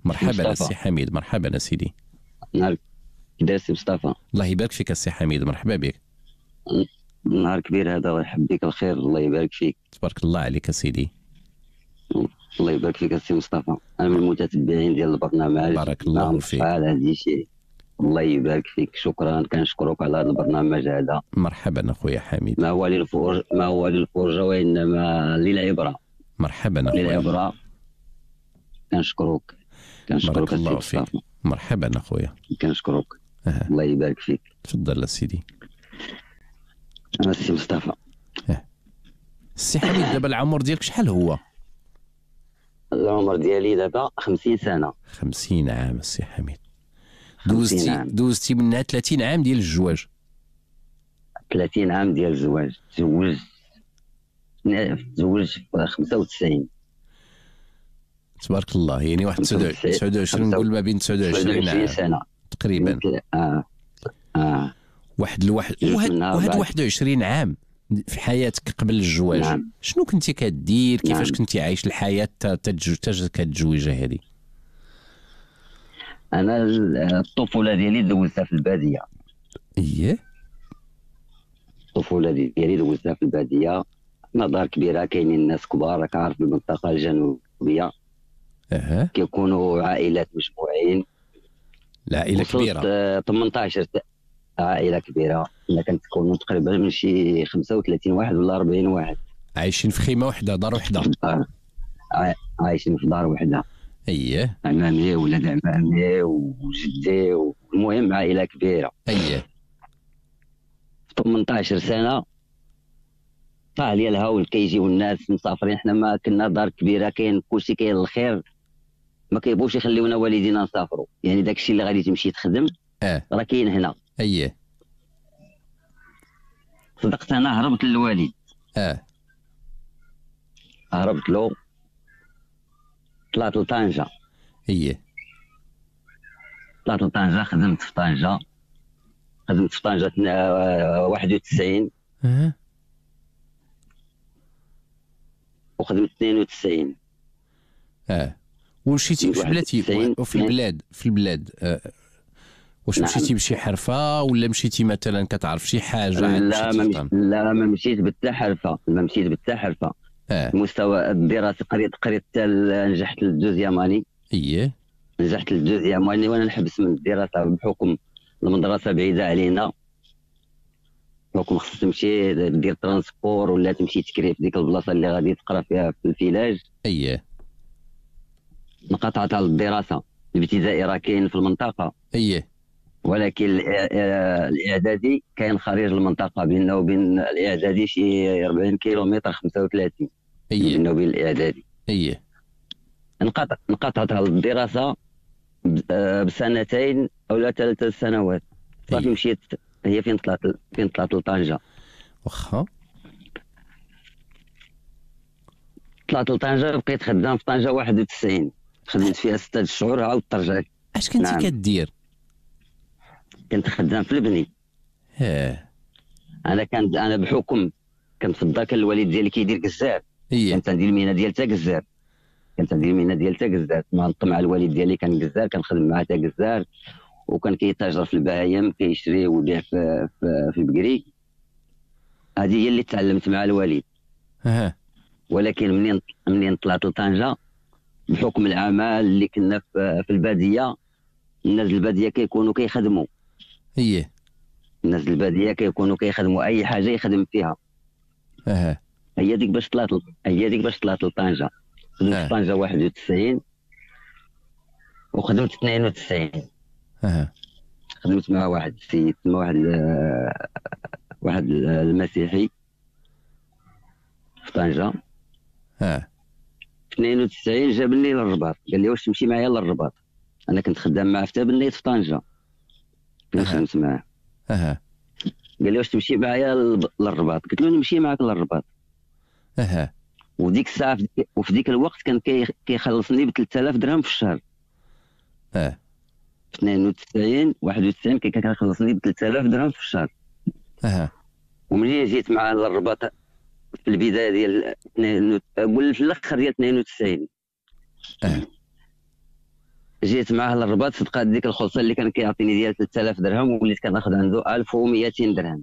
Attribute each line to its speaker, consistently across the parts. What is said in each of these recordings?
Speaker 1: مرحبا
Speaker 2: مصطفى.
Speaker 1: السي حميد، مرحبا سيدي.
Speaker 2: نهار كي داير سي مصطفى؟
Speaker 1: الله يبارك فيك السي حميد، مرحبا بك.
Speaker 2: نهار كبير هذا، الله يحب بك الخير، الله يبارك فيك.
Speaker 1: تبارك الله عليك سيدي.
Speaker 2: الله يبارك فيك السي مصطفى، انا من المتتبعين ديال البرنامج.
Speaker 1: بارك الله فيك.
Speaker 2: شحال هذه شيء. الله يبارك فيك، شكرا، كنشكرك على هذا البرنامج هذا.
Speaker 1: مرحبا اخويا حميد.
Speaker 2: ما هو للفرجه وانما للعبره.
Speaker 1: مرحبا اخويا.
Speaker 2: للعبره. كنشكرك
Speaker 1: بارك
Speaker 2: السي
Speaker 1: الله فيك.
Speaker 2: مصطفى،
Speaker 1: مرحبا اخويا.
Speaker 2: كنشكرك. الله يبارك فيك.
Speaker 1: تفضل سيدي.
Speaker 2: انا السي مصطفى.
Speaker 1: السي حميد دابا العمر ديالك شحال هو؟
Speaker 2: العمر ديالي دابا 50 سنه.
Speaker 1: 50 عام السي حميد.
Speaker 2: 50 عام.
Speaker 1: دوزتي منها 30 عام ديال الزواج.
Speaker 2: 30 عام ديال الزواج. تزوجت في 95.
Speaker 1: تبارك الله، يعني واحد 29 نقول ما بين 29 عام
Speaker 2: سنه
Speaker 1: تقريبا. واحد 21 عام في حياتك قبل الزواج.
Speaker 2: نعم.
Speaker 1: شنو كنتي كدير؟ كيفاش
Speaker 2: نعم.
Speaker 1: كنتي عايش الحياه كتزوجها هذه؟
Speaker 2: انا الطفوله ديالي دوزتها في الباديه.
Speaker 1: اييه.
Speaker 2: الطفوله ديالي دوزتها في الباديه، دار كبيره، كاينين الناس كبار، راك عارف المنطقه الجنوبيه. كيكونوا عائلات مجموعين.
Speaker 1: العائله كبيره.
Speaker 2: 18 عائله كبيره، الا كنتكونوا تقريبا من شي 35 واحد ولا 40 واحد
Speaker 1: عايشين في خيمه وحده، دار وحده.
Speaker 2: عايشين في دار وحده.
Speaker 1: اييه.
Speaker 2: عمامي ولاد عمامي وجدي، المهم عائله كبيره.
Speaker 1: اييه.
Speaker 2: في 18 سنه طاح لي الهول، كيجيو الناس مسافرين، حنا ما كنا دار كبيره، كاين كلشي، كاين الخير، ما كيبغوش يخليونا والدينا نسافروا، يعني داكشي اللي غادي تمشي تخدم راه كاين هنا.
Speaker 1: اييه.
Speaker 2: صدقت، انا هربت للوالد. هربت له، طلعت لطنجه.
Speaker 1: اييه.
Speaker 2: طلعت لطنجه، خدمت في طنجه 91. وخدمت 92.
Speaker 1: ومشيتي واش بلاتي وفي البلاد واش
Speaker 2: نعم.
Speaker 1: مشيتي بشي حرفه ولا مشيتي مثلا كتعرف شي حاجه؟
Speaker 2: لا ما مشيت بتا حرفه، المستوى الدراسي قريت حتى نجحت للدوزيام اني.
Speaker 1: اييه.
Speaker 2: نجحت للدوزيام اني وانا نحبس من الدراسه بحكم المدرسه بعيده علينا، بحكم خصك تمشي دير ترونسبور ولا تمشي تكري في ديك البلاصه اللي غادي تقرا فيها في الفيلاج.
Speaker 1: اييه.
Speaker 2: انقطعت على الدراسه. الابتدائي راه كاين في المنطقه.
Speaker 1: اييه.
Speaker 2: ولكن الاعدادي كاين خارج المنطقه، بيننا وبين الاعدادي شي 40 كيلومتر، 35.
Speaker 1: اييه.
Speaker 2: بيننا وبين الاعدادي.
Speaker 1: اييه.
Speaker 2: انقطعت على الدراسه بسنتين او 3 سنوات. صافي مشيت، هي فين طلعت لطنجه.
Speaker 1: واخا.
Speaker 2: طلعت لطنجه، بقيت خدام في طنجه 91، خدمت فيها 6 شهور عاود ترجعت.
Speaker 1: اش كنتي
Speaker 2: نعم.
Speaker 1: كدير؟
Speaker 2: كنت خدام في البني. انا بحكم كنت في الدار، كان الوالد ديالي كيدير كزار. كانت عندي المهنه ديال تا كزار. مع الوالد ديالي كان كزار، كنخدم معاه تا كزار، وكان كيتاجر في البهايم، كيشري ويبيع في البكري. هذه هي اللي تعلمت مع الوالد. ولكن منين طلعت لطنجه، بحكم العمل اللي كنا في الباديه، الناس الباديه كيكونوا كيخدموا. الناس الباديه كيكونوا كيخدموا اي حاجه يخدم فيها. هي ديك باش طلعت لطنجه. خدمت في طنجه 91 وخدمت 92. خدمت مع واحد السيد، واحد المسيحي في طنجه. 92 جابني للرباط، قال لي واش تمشي معايا للرباط. انا كنت خدام معاه في تابنيت في طنجه، كنت خدمت معاه. قال لي واش تمشي معايا للرباط، قلت له نمشي معاك للرباط. وديك الساعه وفي ديك الوقت كان كيخلصني ب 3000 درهم في الشهر. في 92 91 كان كيخلصني ب 3000 درهم في الشهر. ومنين جيت معاه للرباط في البدايه ديال قول في الاخر ديال 92، جيت معاه للرباط، صدقات ديك الخلصه اللي كان كيعطيني ديال 3000 درهم وليت كناخذ عنده 1200 درهم.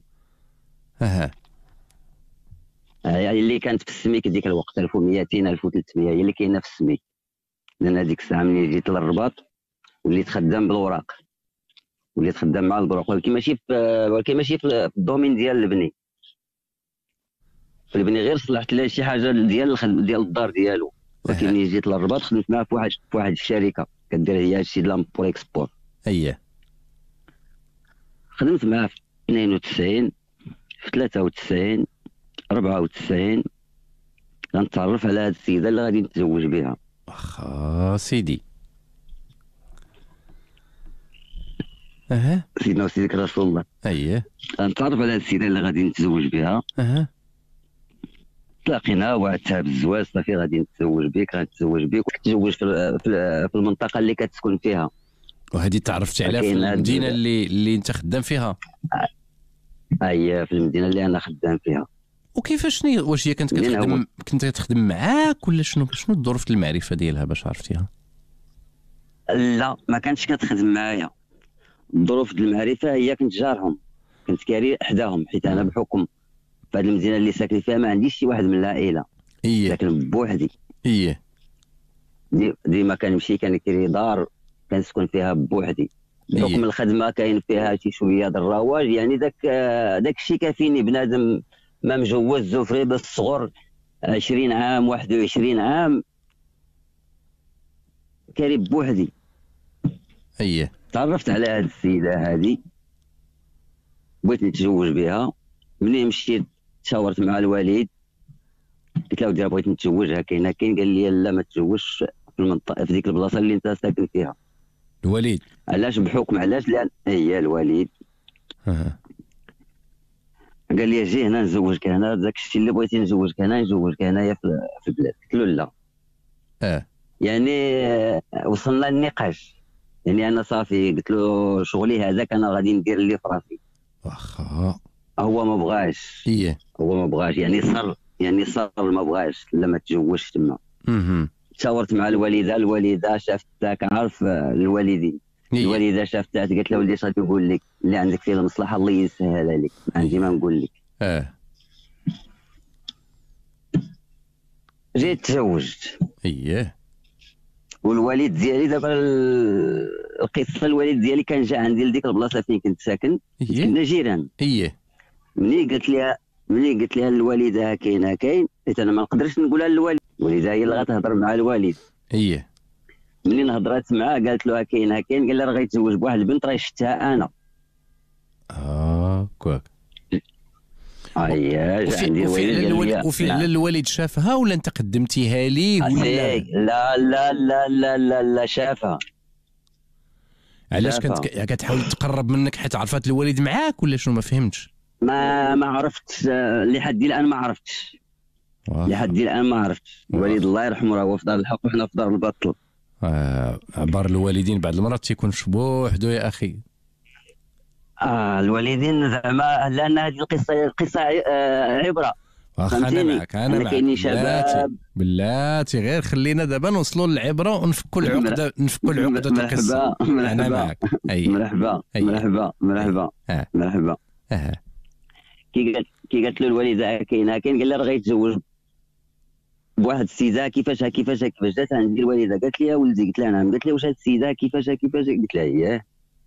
Speaker 2: يعني اللي كانت في السميك ديك الوقت 1200 1300 هي اللي كاينه في السميك. لان هذيك الساعه ملي جيت للرباط وليت خدام بالوراق، وليت خدام مع البروق، ولكن ماشي في الدومين ديال البني. في البني غير صلحت له شي حاجه ديال الدار ديالو، ولكن ملي جيت للرباط خدمت معاه في واحد الشركه كدير هي هادشي ديال لامبور اكسبور. خدمت معاه في 92 في 93 94 غنتعرف على هاد السيده اللي غادي نتزوج بها.
Speaker 1: واخا سيدي.
Speaker 2: سيدنا وسيدك رسول الله. غنتعرف على هاد السيده اللي غادي نتزوج بها. تلاقينا وعدتها بالزواج، صافي غادي نتزوج بك، غنتزوج بك، وكتزوج في المنطقه اللي كتسكن فيها.
Speaker 1: وهذه تعرفت عليها في المدينه اللي انت خدام فيها؟
Speaker 2: هي في المدينه اللي انا خدام فيها.
Speaker 1: وكيفاش واش هي كنت كتخدم معاك ولا شنو الظروف المعرفه ديالها باش عرفتيها؟
Speaker 2: لا ما كانتش كتخدم معايا. الظروف المعرفه هي كنت جارهم، كنت كاري حداهم، حيت انا بحكم في هذه المدينه اللي ساكن فيها ما عنديش شي واحد من العائله، ساكن بوحدي. ديما كنمشي كنكري دار كنسكن فيها بوحدي، بحكم الخدمه كاين فيها شي شويه د الرواج، يعني داك الشيء كافيني بنادم ما مجوز زفري بالصغر 20 عام 21 عام كاري بوحدي. تعرفت على هذه السيده هذه، بغيت نتزوج بها. ملي مشيت تشاورت مع الوالد، قلت له ودي بغيت نتزوجها، كاين قال لي لا ما تزوجش في المنطقه في ديك البلاصه اللي انت ساكن فيها.
Speaker 1: الوالد
Speaker 2: علاش؟ بحكم علاش؟ لان هي الوالد قال لي جي هنا نزوجك هنا، داك الشيء اللي بغيتي نزوجك هنايا في البلاد. قلت له لا. يعني وصلنا للنقاش، يعني انا صافي قلت له شغلي هذاك انا غادي ندير اللي في راسي.
Speaker 1: واخا
Speaker 2: هو ما بغاش. هو ما بغاش، يعني صار ما بغاش لما تزوجش تما. تشاورت مع الوالده شافتها، كنعرف الوالدين. الوالده شافتها قالت له ولدي اش غادي نقول لك، اللي عندك فيه المصلحه الله يسهلها لك، عندي ما نقول لك. جيت تزوجت. والوالد ديالي دابا القصه، الوالد ديالي كان جا عندي لديك البلاصه فين كنت ساكن، كنا جيران. ملي قلت لها الوالده كاين، حيت انا ما نقدرش نقولها للوالد، الوالده هي اللي غتهضر مع الوالد. ملي هضرات معاه قالت له كاين قال لها راه غيتزوج بواحد البنت راه شفتها انا.
Speaker 1: كواك.
Speaker 2: وفعلا
Speaker 1: الوالد شافها ولا انت قدمتيها ليه ولا؟
Speaker 2: لا شافها.
Speaker 1: علاش كنت كتحاول تقرب منك حيت عرفت الوالد معاك ولا شنو؟ ما فهمتش.
Speaker 2: ما عرفتش لحد الان ما عرفتش. الوالد الله يرحمه راه هو في دار الحق وحنا في دار الباطل.
Speaker 1: عبر الوالدين بعض المرات تيكونش بوحدو يا اخي.
Speaker 2: الوالدين زعما، لان هذه القصه عبره.
Speaker 1: انا معك كاينين شباب بلاتي غير خلينا دابا نوصلوا للعبره ونفكوا العقده القصه. انا معك.
Speaker 2: مرحبا. كي قالت له الوالده كاين قال لها راه غيتزوج بواحد السيده. كيفاش جات عندي الوالده قالت لي يا ولدي، قلت لها نعم. قالت لي واش هاد السيده كيفاش قلت لها اييه.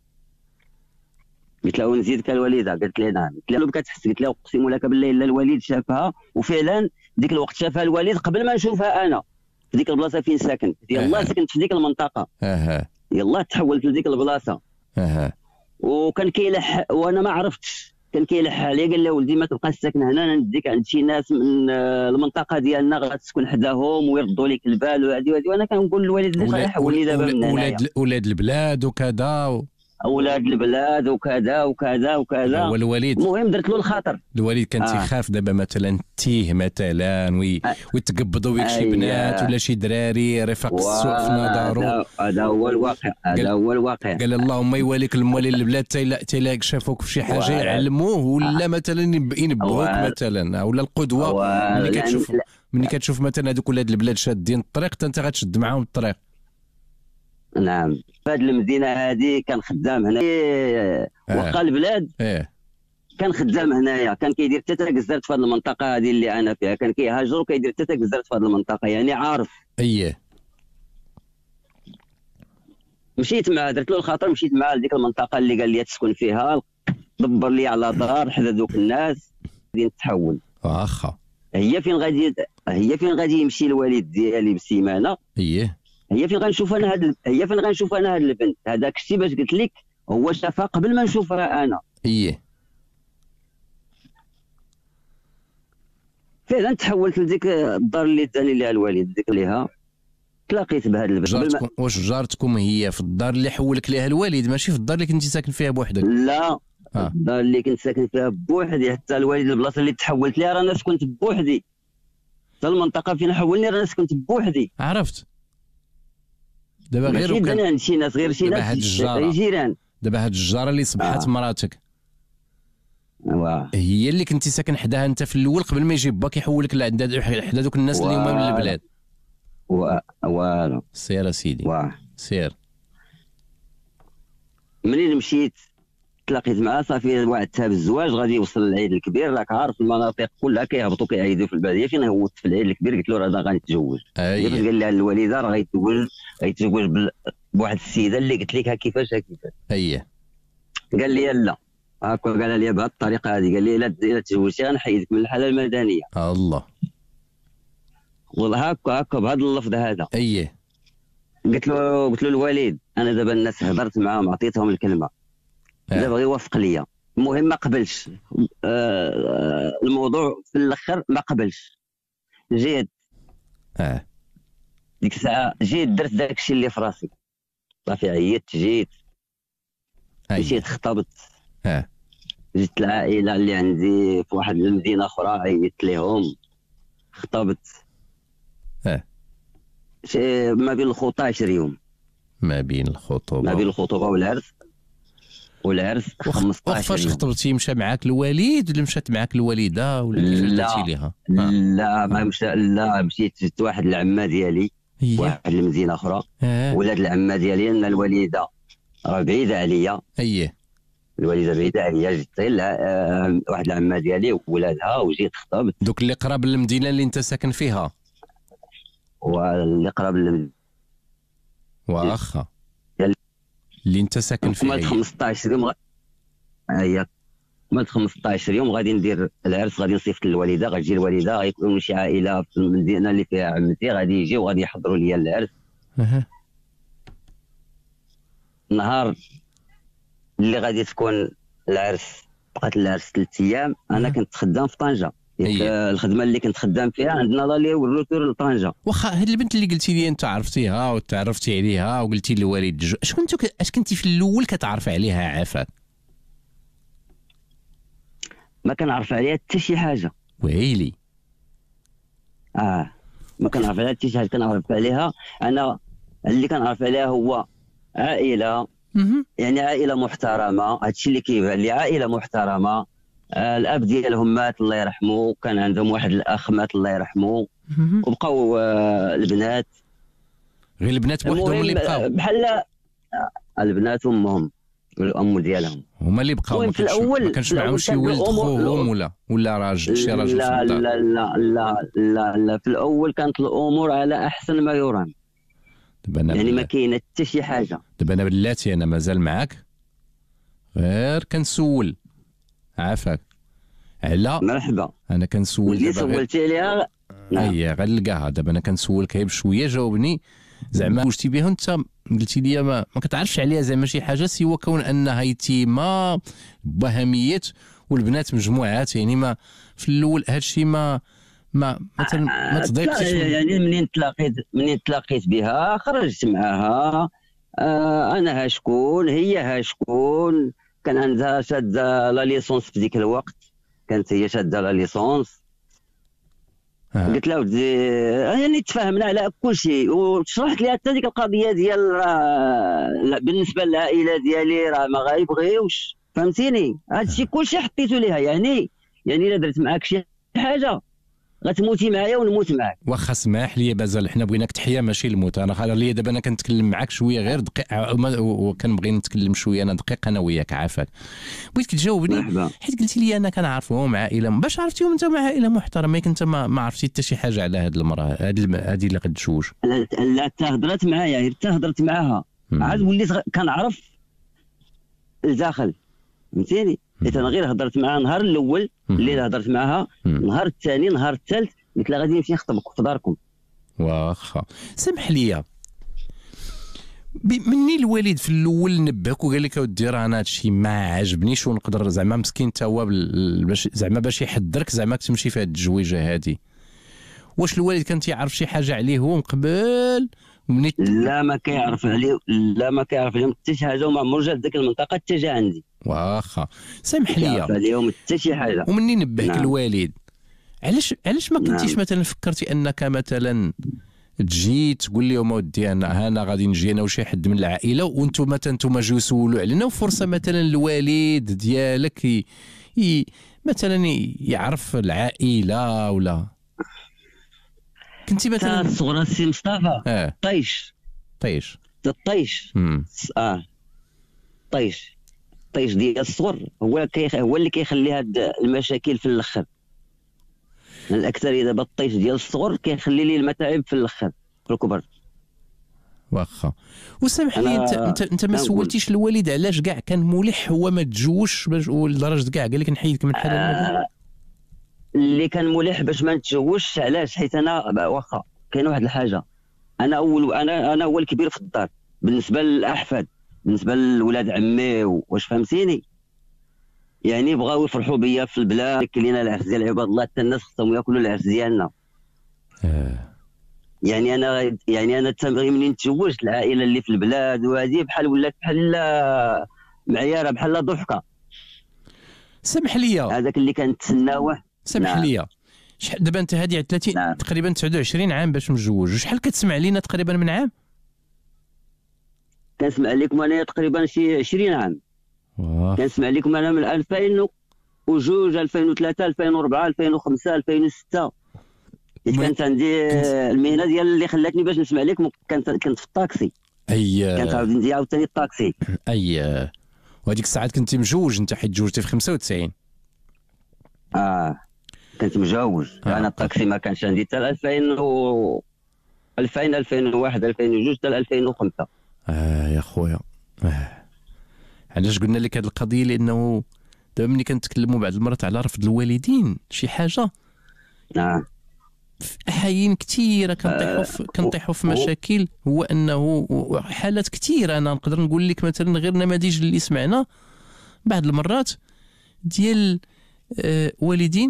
Speaker 2: قلت لها ونزيدك الوالده؟ قالت لي نعم. قلت لها بكات تحس، قلت لها اقسم لك بالله الا الوالد شافها، وفعلا ديك الوقت شافها الوالد قبل ما نشوفها انا في ديك البلاصه فين ساكن. يلاه سكنت في ديك المنطقه، يلاه تحولت لديك البلاصه. وكان كيلح وانا ما عرفتش، كان كيلح عليا قال لي ولدي ما تبقاش ساكن هنا، نديك عند شي ناس من المنطقه ديالنا غتسكن حداهم ويردوا لك البال وهذه. وانا كنقول للوالد علاش غيحولني دابا من هنايا؟
Speaker 1: اولاد البلاد وكذا
Speaker 2: اولاد البلاد وكذا.
Speaker 1: والوالد
Speaker 2: المهم درت له الخاطر.
Speaker 1: الوالد كان تيخاف دابا مثلا تيه مثلا ويتقبضوا بك شي بنات ولا شي دراري رفاق السوق في نظره.
Speaker 2: هذا هو الواقع.
Speaker 1: قال اللهم يواليك الموالين البلاد تيلاق شافوك في شي حاجه يعلموه ولا مثلا ينبهوك مثلا، ولا القدوه. ملي كتشوف مثلا هذوك ولاد البلاد شادين الطريق انت غتشد معاهم الطريق.
Speaker 2: نعم في هذه المدينه هذه كان خدام هنا وقع البلاد. كان خدام هنايا، كان كيدير حتى تاكزرت في هذه المنطقه هذه اللي انا فيها، كان كيهاجر وكيدير حتى تاكزرت في هذه المنطقه، يعني عارف. مشيت معاه، درت له الخاطر، مشيت معاه لديك المنطقه اللي قال لي تسكن فيها، دبر لي على دار حدا دوك الناس غادي نتحول.
Speaker 1: واخا
Speaker 2: هي فين غادي يمشي الوالد ديالي بسيمانه. هي فين غنشوف انا هاد البنت. هذاك الشيء باش قلت لك هو شافها قبل ما نشوفها انا. فعلا تحولت لديك الدار اللي داني لها الوالد، ديك ليها تلاقيت بهذا البنت.
Speaker 1: واش جارتكم هي في الدار اللي حولك ليها الوالد، ماشي في الدار اللي كنتي ساكن فيها بوحدك؟
Speaker 2: لا الدار اللي كنت ساكن فيها بوحدي. حتى الوالد البلاصه اللي تحولت ليها رانا سكنت بوحدي، حتى المنطقه فين حولني رانا سكنت بوحدي.
Speaker 1: عرفت دابا غير
Speaker 2: وكان عند شي ناس، غير شي ناس جيران.
Speaker 1: دابا هاد الجاره اللي صبحت مراتك هي اللي كنتي ساكن حداها انت في الاول قبل ما يجي باك يحولك لعند حدا دوك الناس اللي هما من البلاد؟
Speaker 2: والو
Speaker 1: سير اسيدي سير.
Speaker 2: منين مشيت تلاقيت معاه صافي وعدتها بالزواج، غادي يوصل العيد الكبير. راك عارف المناطق كلها كيهبطوا كيعيدوا في الباديه. فين هوت في العيد الكبير قلت له راه غنتزوج. فاش قال لي الوالده راه غيتزوج بواحد السيده اللي قلت لك كيفاش قال لي لا هاكا، قال لي بهذه الطريقه هذه، قال لي الا تزوجتي غنحيدك من الحاله المدنيه.
Speaker 1: الله
Speaker 2: والله هاكا بهذا اللفظ هذا. قلت له الوالد انا دابا الناس هضرت معاهم عطيتهم الكلمه، دابا غير وافق ليا. المهم ما قبلش الموضوع في الاخر، ما قبلش. جيت ديك الساعه جيت درت داك الشيء اللي في راسي، صافي عيطت. جيت مشيت خطبت. جيت العائله اللي عندي في واحد المدينه اخرى، عيطت لهم خطبت. ما بين الخطوبه 10 يوم،
Speaker 1: ما بين
Speaker 2: الخطوبه والعرس 15 يوم.
Speaker 1: فاش خطبتي مشى معاك الوالد ولا مشات معاك الوالده ولا كيفاش درتي ليها؟
Speaker 2: لا ما مشى. لا مشيت جبت واحد العمه ديالي واحد المدينه اخرى. ولاد العمه ديالي ان الوالده راه بعيده عليا. الوالده بعيده عليا. جبت واحد العمه ديالي وولادها وجيت خطبت.
Speaker 1: دوك اللي قراب للمدينه اللي انت ساكن فيها؟
Speaker 2: واللي قراب للمدينه
Speaker 1: واخا اللي انت ساكن فيها.
Speaker 2: مال 15 يوم مال 15 يوم غادي ندير العرس، غادي نصيفط للوالده. غتجي الوالده، غيكونوا شي عائله في المدينه اللي فيها عمتي، غادي يجيو وغادي يحضروا لي العرس. النهار اللي غادي تكون العرس بقات العرس 3 ايام. انا كنت خدام في طنجه. الخدمه اللي كنت خدام فيها عندنا لالي والروتور لطنجه.
Speaker 1: واخا هاد البنت اللي قلتي لي انت عرفتيها وتعرفتي عليها وقلتي للوالد اش كنتي في الاول كتعرف عليها عافاك؟
Speaker 2: ما كنعرف عليها حتى شي حاجه.
Speaker 1: ويلي
Speaker 2: ما كنعرف عليها حتى شي حاجه. كنعرف عليها انا اللي كنعرف عليها هو عائله، يعني عائله محترمه. هادشي اللي كيبان لي عائله محترمه. الاب ديالهم مات الله يرحمه، كان عندهم واحد الاخ مات الله يرحمه، وبقاو البنات.
Speaker 1: غير البنات بوحدهم اللي بقاو؟
Speaker 2: بحال البنات وامهم والام ديالهم
Speaker 1: هما اللي بقاو.
Speaker 2: في الاول
Speaker 1: ما كانش معاهم شي ولد خوهم ولا راجل، شي راجل؟
Speaker 2: لا لا لا لا لا لا في الاول كانت الامور على احسن ما يرام. يعني ما كاينه حتى شي حاجه.
Speaker 1: دابا انا بلاتي انا مازال معاك، غير كنسول عافاك على
Speaker 2: مرحبا.
Speaker 1: انا كنسول
Speaker 2: دابا سولتي عليها.
Speaker 1: غنلقاها دابا. انا كنسولك غير بشويه، جاوبني زعما واش بها انت قلتي لي ما كتعرفش عليها زعما شي حاجه سوى كون انها يتيمه بهميات والبنات مجموعات. يعني ما في الاول هادشي ما تضايقتيش؟
Speaker 2: يعني منين تلاقيت بها خرجت معها. انا ها شكون هي ها شكون. كان عندها شاده لا ليسونس في ذيك الوقت، كانت هي شاده لا ليسونس. قلت لها ودي يعني تفاهمنا على كل شيء، وشرحت لها حتى ديك القضيه ديال بالنسبه للعائله ديالي راه ما غايبغيوش، فهمتيني. هادشي كل شيء حطيته ليها. يعني الا درت معاك شي حاجه غتموتي معايا ونموت معاك.
Speaker 1: واخا اسمح لي بازل، حنا بغيناك تحيا ماشي الموت. انا خاطر لي دابا انا كنتكلم معاك شويه غير دقيقه، وكنبغي نتكلم شويه انا دقيقه انا وياك. عافاك بغيتك تجاوبني حيت قلتي لي انا كنعرفهم عائله. باش عرفتيهم انت مع عائله محترمه؟ ياك انت ما عرفتي حتى شي حاجه على هاد المراه هذه اللي غتزوج؟
Speaker 2: لا حتى هضرت معايا، حتى هضرت معاها عاد وليت كنعرف الداخل، فهمتيني؟ حيت انا غير هضرت معاها النهار الاول اللي هضرت معاها، النهار الثاني النهار الثالث قلت لها غادي نمشي نخطبك في داركم.
Speaker 1: واخا سمح لي، مني الوالد في الاول نبهك وقال لك اودي راه انا هادشي ما عجبنيش ونقدر زعما مسكين تا هو باش يحضرك زعما تمشي في هاد التجويجه هادي. واش الوالد كان تيعرف شي حاجه عليه هو من قبل؟
Speaker 2: لا ما كيعرف عليه، لا ما كيعرف عليهم حتى شي حاجه، وما عمرو جا لذيك المنطقه حتى جا عندي.
Speaker 1: واخا سمح لي،
Speaker 2: كيعرف عليهم حتى شي حاجه.
Speaker 1: ومني نبهك الوالد علاش ما كنتيش مثلا فكرتي انك مثلا تجي تقول لهم اودي انا غادي نجي انا وشي حد من العائله وانتم مثلا جيو سولوا علينا، وفرصه مثلا الوالد ديالك مثلا يعرف العائله ولا كنتي مثلا
Speaker 2: الصغرى السي مصطفى؟ طيش الطيش طيش ديال الصغر هو اللي كيخلي هاد المشاكل في الاخر. الاكثر دابا الطيش ديال الصغر كيخلي لي المتاعب في الاخر في الكبر.
Speaker 1: واخا وسامح لي، انت ما سولتيش الوالد علاش كاع كان ملح هو ما تزوجش لدرجه كاع قال لك نحيدك من حلال
Speaker 2: اللي كان ملح باش ما نتزوجش؟ علاش؟ حيت انا واخا كاين واحد الحاجه، انا هو الكبير في الدار بالنسبه للاحفاد، بالنسبه لولاد عمي، واش فهمتيني؟ يعني بغاو يفرحوا بيا في البلاد، كلينا العرس ديال عباد الله، حتى الناس خصهم ياكلوا العرس ديالنا. يعني انا تنبغي منين تزوجت العائله اللي في البلاد وهذه بحال ولات بحال معياره بحال ضحكه.
Speaker 1: سمح لي
Speaker 2: هذاك اللي كنتسناوه.
Speaker 1: سمح لي، شحال دابا انت هذه 30 تقريبا 29 عام باش متزوج، شحال كتسمع لينا تقريبا من عام؟
Speaker 2: كنسمع لكم انا تقريبا شي 20 عام. كنسمع لكم انا من 2002 2003 2004 2005 2006. كانت عندي المهنه ديال اللي خلاتني باش نسمع لكم، كنت في الطاكسي. كانت عاوتاني عاوتاني الطاكسي.
Speaker 1: وهذيك الساعات كنتي مجوج انت، حيت تزوجتي في 95.
Speaker 2: كنت مجوج. انا الطاكسي ما كانش عندي حتى 2000 2001 2002 حتى 2005.
Speaker 1: يا خويا علاش قلنا لك هذه القضيه؟ لانه دابا ملي كنتكلموا بعض المرات على رفض الوالدين شي حاجه، في احايين كثيره كنطيحوا في مشاكل، هو انه حالات كثيره. انا نقدر نقول لك مثلا غير نماذج اللي سمعنا بعض المرات ديال والدين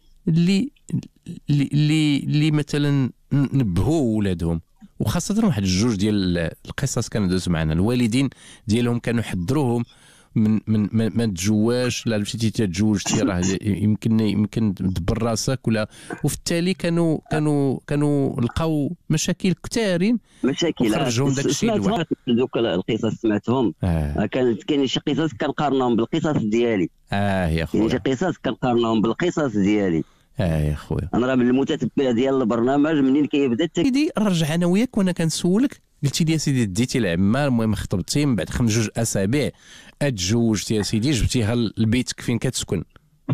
Speaker 1: اللي مثلا نبهوا ولادهم، وخاصه واحد الجوج ديال القصص كانوا دوزوا معنا. الوالدين ديالهم كانوا يحذروهم من ما تتزواج، لا مشيتي تتزوجتي راه يمكن تدبر راسك ولا، وفي التالي كانوا لقاو مشاكل كثارين، خرجهم داك الشيء الواحد.
Speaker 2: دوك القصص سمعتهم. كاين شي قصص كنقارنهم بالقصص ديالي.
Speaker 1: يا خويا
Speaker 2: شي قصص كنقارنهم بالقصص ديالي.
Speaker 1: يا خويا
Speaker 2: انا راه من المتتبع ديال البرنامج منين كيبدا
Speaker 1: سيدي. نرجع انا وياك وانا كنسولك، قلتي لي يا سيدي ديتي العمار، المهم خطبتي من بعد 5 اسابيع تزوجتي يا سيدي، جبتيها لبيتك فين كتسكن؟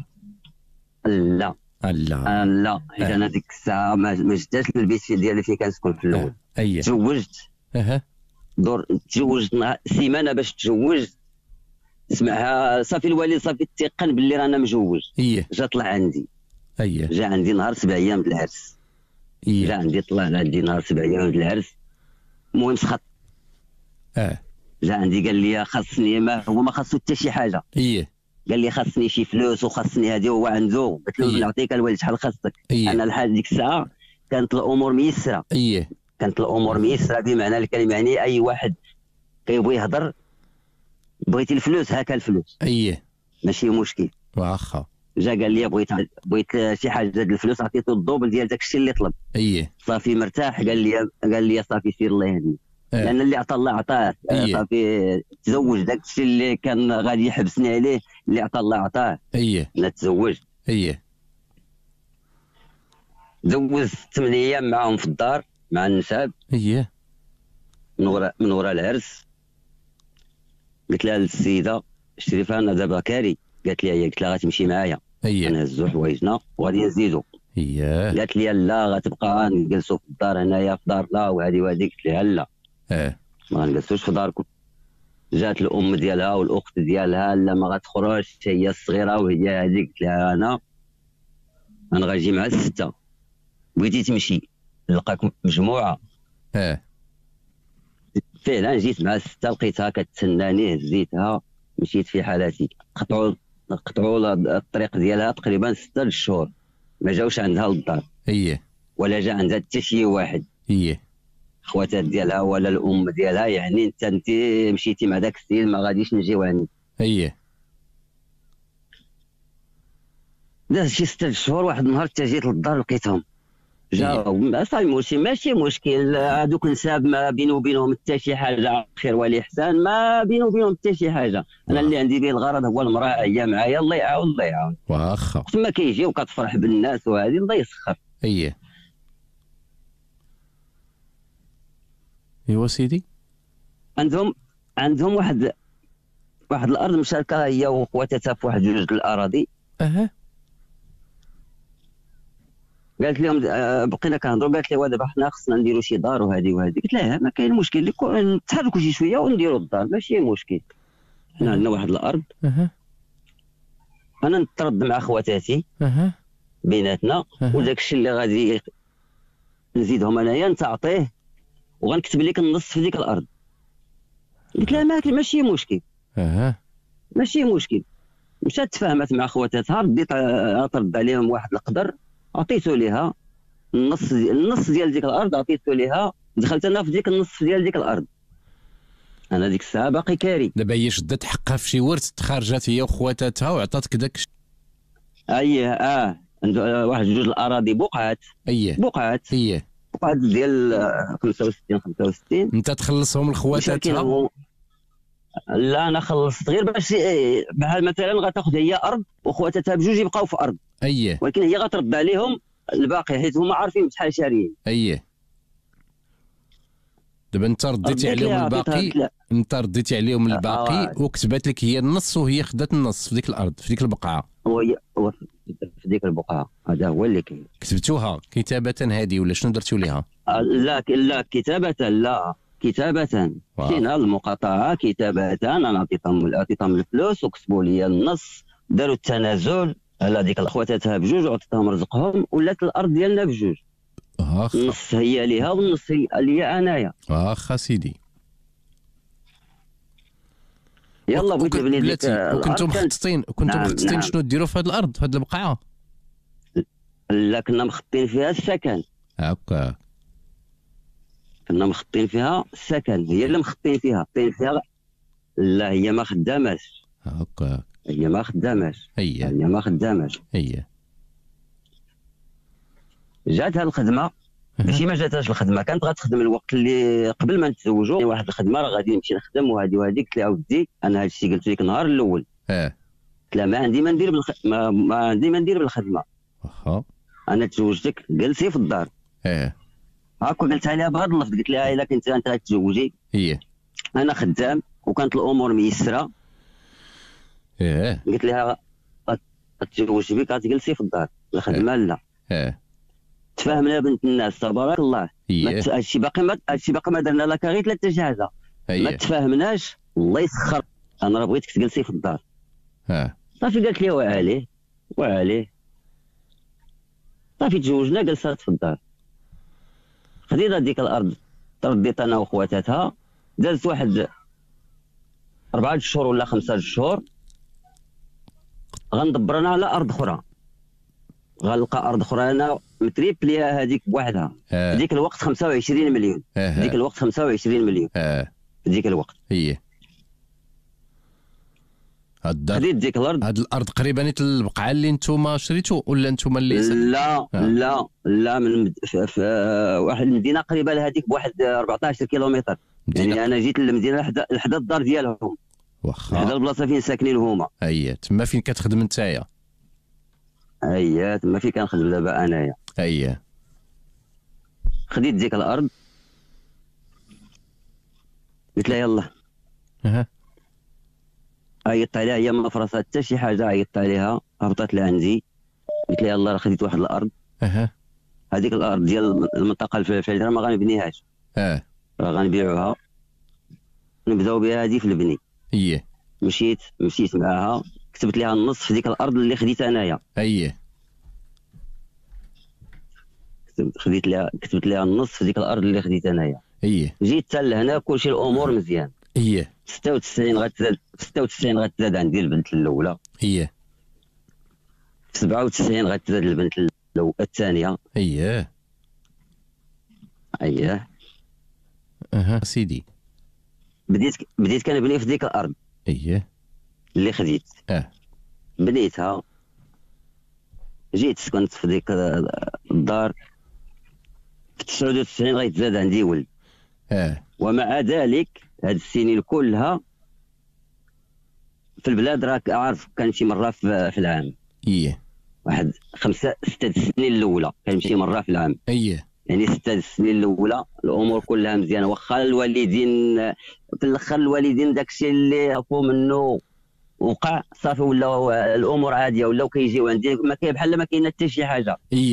Speaker 2: لا حيت انا ديك الساعه ما جداش للبيت ديالي فين كنسكن في الاول. تزوجت تزوجت سيمانه باش تزوج، سمعها صافي الوالد صافي تيقن باللي رانا مجوج. جا طلع عندي. جا عندي نهار 7 ايام د العرس. جا عندي طلع عندي نهار 7 ايام د العرس. المهم سخط. جا عندي قال لي خاصني، هو ما خاصو حتى شي حاجه. قال لي خاصني شي فلوس وخاصني هذه، هو عنده. قلت له نعطيك الوالد شحال خاصك. انا لحد ديك الساعه كانت الامور ميسره. كانت الامور ميسره بمعنى الكلمه، يعني اي واحد كيبغي يهضر بغيتي الفلوس هاكا الفلوس. ماشي مشكل.
Speaker 1: واخا
Speaker 2: جا قال لي بغيت شي حاجه د الفلوس، عطيته الدوبل ديال داك الشيء اللي طلب. صافي مرتاح. قال لي صافي سير الله يهديك، لان اللي عطى الله عطاه. صافي تزوج داك الشيء اللي كان غادي يحبسني عليه، اللي عطى الله عطاه. انا تزوجت. دوزت 8 ايام معاهم في الدار مع النساب.
Speaker 1: اييه.
Speaker 2: من ورا العرس قلت لها للسيده شريفه انا دابا كاري، قالت لي هي، قلت لها غتمشي معايا.
Speaker 1: اييه.
Speaker 2: نهزو حوايجنا وغادي نزيدو.
Speaker 1: اييه.
Speaker 2: قالت لي لا غتبقى نجلسوا في الدار هنايا في دارنا وهذه وهذه. قلت لها لا ما غنجلسوش في داركم. جات الام ديالها والاخت ديالها لا ما غتخرجش هي الصغيره وهي هذيك. قلت لها انا غنجي مع السته، بغيتي تمشي نلقاك مجموعه. فعلا جيت مع السته لقيتها كتسناني، هزيتها مشيت في حالاتي. قطعوا الطريق ديالها تقريبا 6 شهور ما جاوش عندها للدار.
Speaker 1: اييه.
Speaker 2: ولا جا عندها حتى شي واحد.
Speaker 1: اييه.
Speaker 2: خواتات ديالها ولا الام ديالها. يعني انت مشيتي مع داك السيد ما غاديش نجيو عندك.
Speaker 1: اييه.
Speaker 2: داز شي 6 شهور. واحد النهار حتى جيت للدار لقيتهم جاو. صافي ماشي مشكل. هذوك نساب ما بينه وبينهم حتى شي حاجه، خير ولي احسان، ما بينه وبينهم حتى شي حاجه. انا اللي عندي به الغرض هو المراه، هي معايا الله يعاون الله يعاون.
Speaker 1: واخا
Speaker 2: تما كيجي وكتفرح بالناس وهذه الله يسخر.
Speaker 1: اييه. ايوا سيدي.
Speaker 2: عندهم واحد الارض مشاركه هي وخواتاتها في واحد 2 الاراضي. قالت لهم بقينا كنهضروا. قالت لي دابا حنا خصنا نديروا شي دار وهذه وهذه. قلت لها ما كاين مشكل، نتحركوا شي شويه ونديروا الدار ماشي مشكل. حنا عندنا واحد الارض. انا نترد مع خواتاتي بيناتنا وداك الشيء اللي غادي نزيدهم انايا انت عطيه وغنكتب لك النص في ديك الارض. قلت لها ماشي مشكل. ماشي مشكل. مشات تفاهمت مع خواتاتها. رديت اطرد عليهم واحد القدر عطيته ليها. النص ديال ديك الارض عطيته ليها. دخلت انا في ديك النص ديال ديك الارض. انا ديك الساعه باقي كاري.
Speaker 1: دابا هي شدت حقها في شي ورث، تخرجت هي وخواتاتها وعطاتك داك.
Speaker 2: اييه. عنده واحد 2 الاراضي بقعات.
Speaker 1: اييه.
Speaker 2: بقعات ديال 65
Speaker 1: انت تخلصهم لخواتاتها؟
Speaker 2: لا انا خلصت غير باش بحال مثلا غتاخذ هي ارض وخواتاتها بجوج يبقاو في ارض.
Speaker 1: اييه.
Speaker 2: ولكن هي غترد عليهم الباقي حيت هما عارفين بشحال شاريين.
Speaker 1: اييه. دابا انت رديتي عليهم الباقي. رديتي عليهم الباقي وكتبت لك هي النص وهي خدات النص في ديك الارض في ديك البقعه.
Speaker 2: هو في ديك البقعه. هذا هو اللي كاين.
Speaker 1: كتبتوها كتابه هذه ولا شنو درتوا ليها؟
Speaker 2: لا كتابه. لا كتابه. كاينه المقاطعه كتابه. انا عطيتهم الفلوس وكتبوا لي النص. داروا التنازل على ديك خواتاتها بجوج وعطيتهم رزقهم. ولات الارض ديالنا بجوج. النص هي ليها والنص هي ليا انايا.
Speaker 1: واخا سيدي.
Speaker 2: يلا بغيت نبني ديك الارض.
Speaker 1: وكنتم مخططين شنو ديروا في هذه الارض في هذه البقعه؟
Speaker 2: لا كنا مخطين فيها السكن.
Speaker 1: هكا
Speaker 2: كنا مخطين فيها السكن. هي اللي مخطين فيها. لا هي ما خداماش.
Speaker 1: هكا
Speaker 2: هي ما خداماش.
Speaker 1: هي
Speaker 2: ما خداماش. جاتها الخدمه. ماشي ما جاتهاش الخدمه، كانت غتخدم الوقت اللي قبل ما نتزوجوا. واحد الخدمه راه غادي نمشي نخدم وهذه وهذه. قلت لها اودي انا هذا الشيء قلت لك النهار الاول. قلت لها ما عندي ما ندير ما عندي ما ندير بالخدمه.
Speaker 1: واخا
Speaker 2: انا تزوجتك جلسي في الدار. هاكا قلتها لها بهذا اللفظ. قلت لها الا كنت انت غتزوجي انا خدام وكانت الامور ميسره. قلت لها غتزوج بك غتجلسي في الدار. الخدمه لا. تفاهمنا بنت الناس تبارك الله. هادشي باقي ما درنا لك غير 3 شهاده. ما تفاهمناش الله يسخر. انا راه بغيتك تجلسي في الدار. صافي قالت لي وعليه. صافي تزوجنا جلسات في الدار. خدينا ديك الارض ترديت انا وخواتاتها. دازت واحد 4 شهور ولا 5 شهور غندبر انا على ارض اخرى. غنلقى ارض اخرى انا متريبليا هذيك بوحدها. في ديك الوقت 25 مليون. في ديك الوقت 25 مليون. في ديك الوقت. خديت ديك الارض.
Speaker 1: هاد الارض قريبه البقعه اللي نتوما شريتو ولا نتوما اللي
Speaker 2: لا من في واحد المدينه قريبه لهذيك بواحد 14 كيلومتر. يعني انا جيت للمدينه لحدا الدار ديالهم.
Speaker 1: واخا
Speaker 2: هذا البلاصه فين ساكنين هما.
Speaker 1: تما فين كتخدم نتايا.
Speaker 2: تما فين كنخدم دابا انايا. خديت ديك الارض قلت لها يلا. عيطت عليها، هي ما فرصات حتى شي حاجه، عيطت عليها هبطت لعندي قلت لها يلا راه خديت واحد الارض. هذيك الارض ديال المنطقه الفلانيه راه ما غنبنيهاش، راه غنبيعوها نبداو بها هذه في البني. مشيت معاها كتبت لها النص في ديك الارض اللي خديت انايا. كتبت لها النص في ديك الارض اللي خديت انايا. جيت حتى لهنا كلشي الامور مزيان. 96 غتزاد عندي البنت الاولى. في 97 غتزاد البنت الثانيه.
Speaker 1: سيدي
Speaker 2: بديت كنبني في ديك الارض اللي خديت. بنيتها، جيت سكنت في ديك الدار. في 99 غيتزاد عندي ولد. ومع ذلك هاد السنين كلها في البلاد راك عارف كنمشي مره في العام. واحد 5 6 سنين الاولى كنمشي مره في العام. يعني 6 سنين الاولى الامور كلها مزيانه، واخا الوالدين في الاخر الوالدين داكشي اللي عرفوا منه وقع صافي ولا الامور عاديه، ولاو كيجيو عندي ما كاين بحال ما كاين حتى شي حاجه.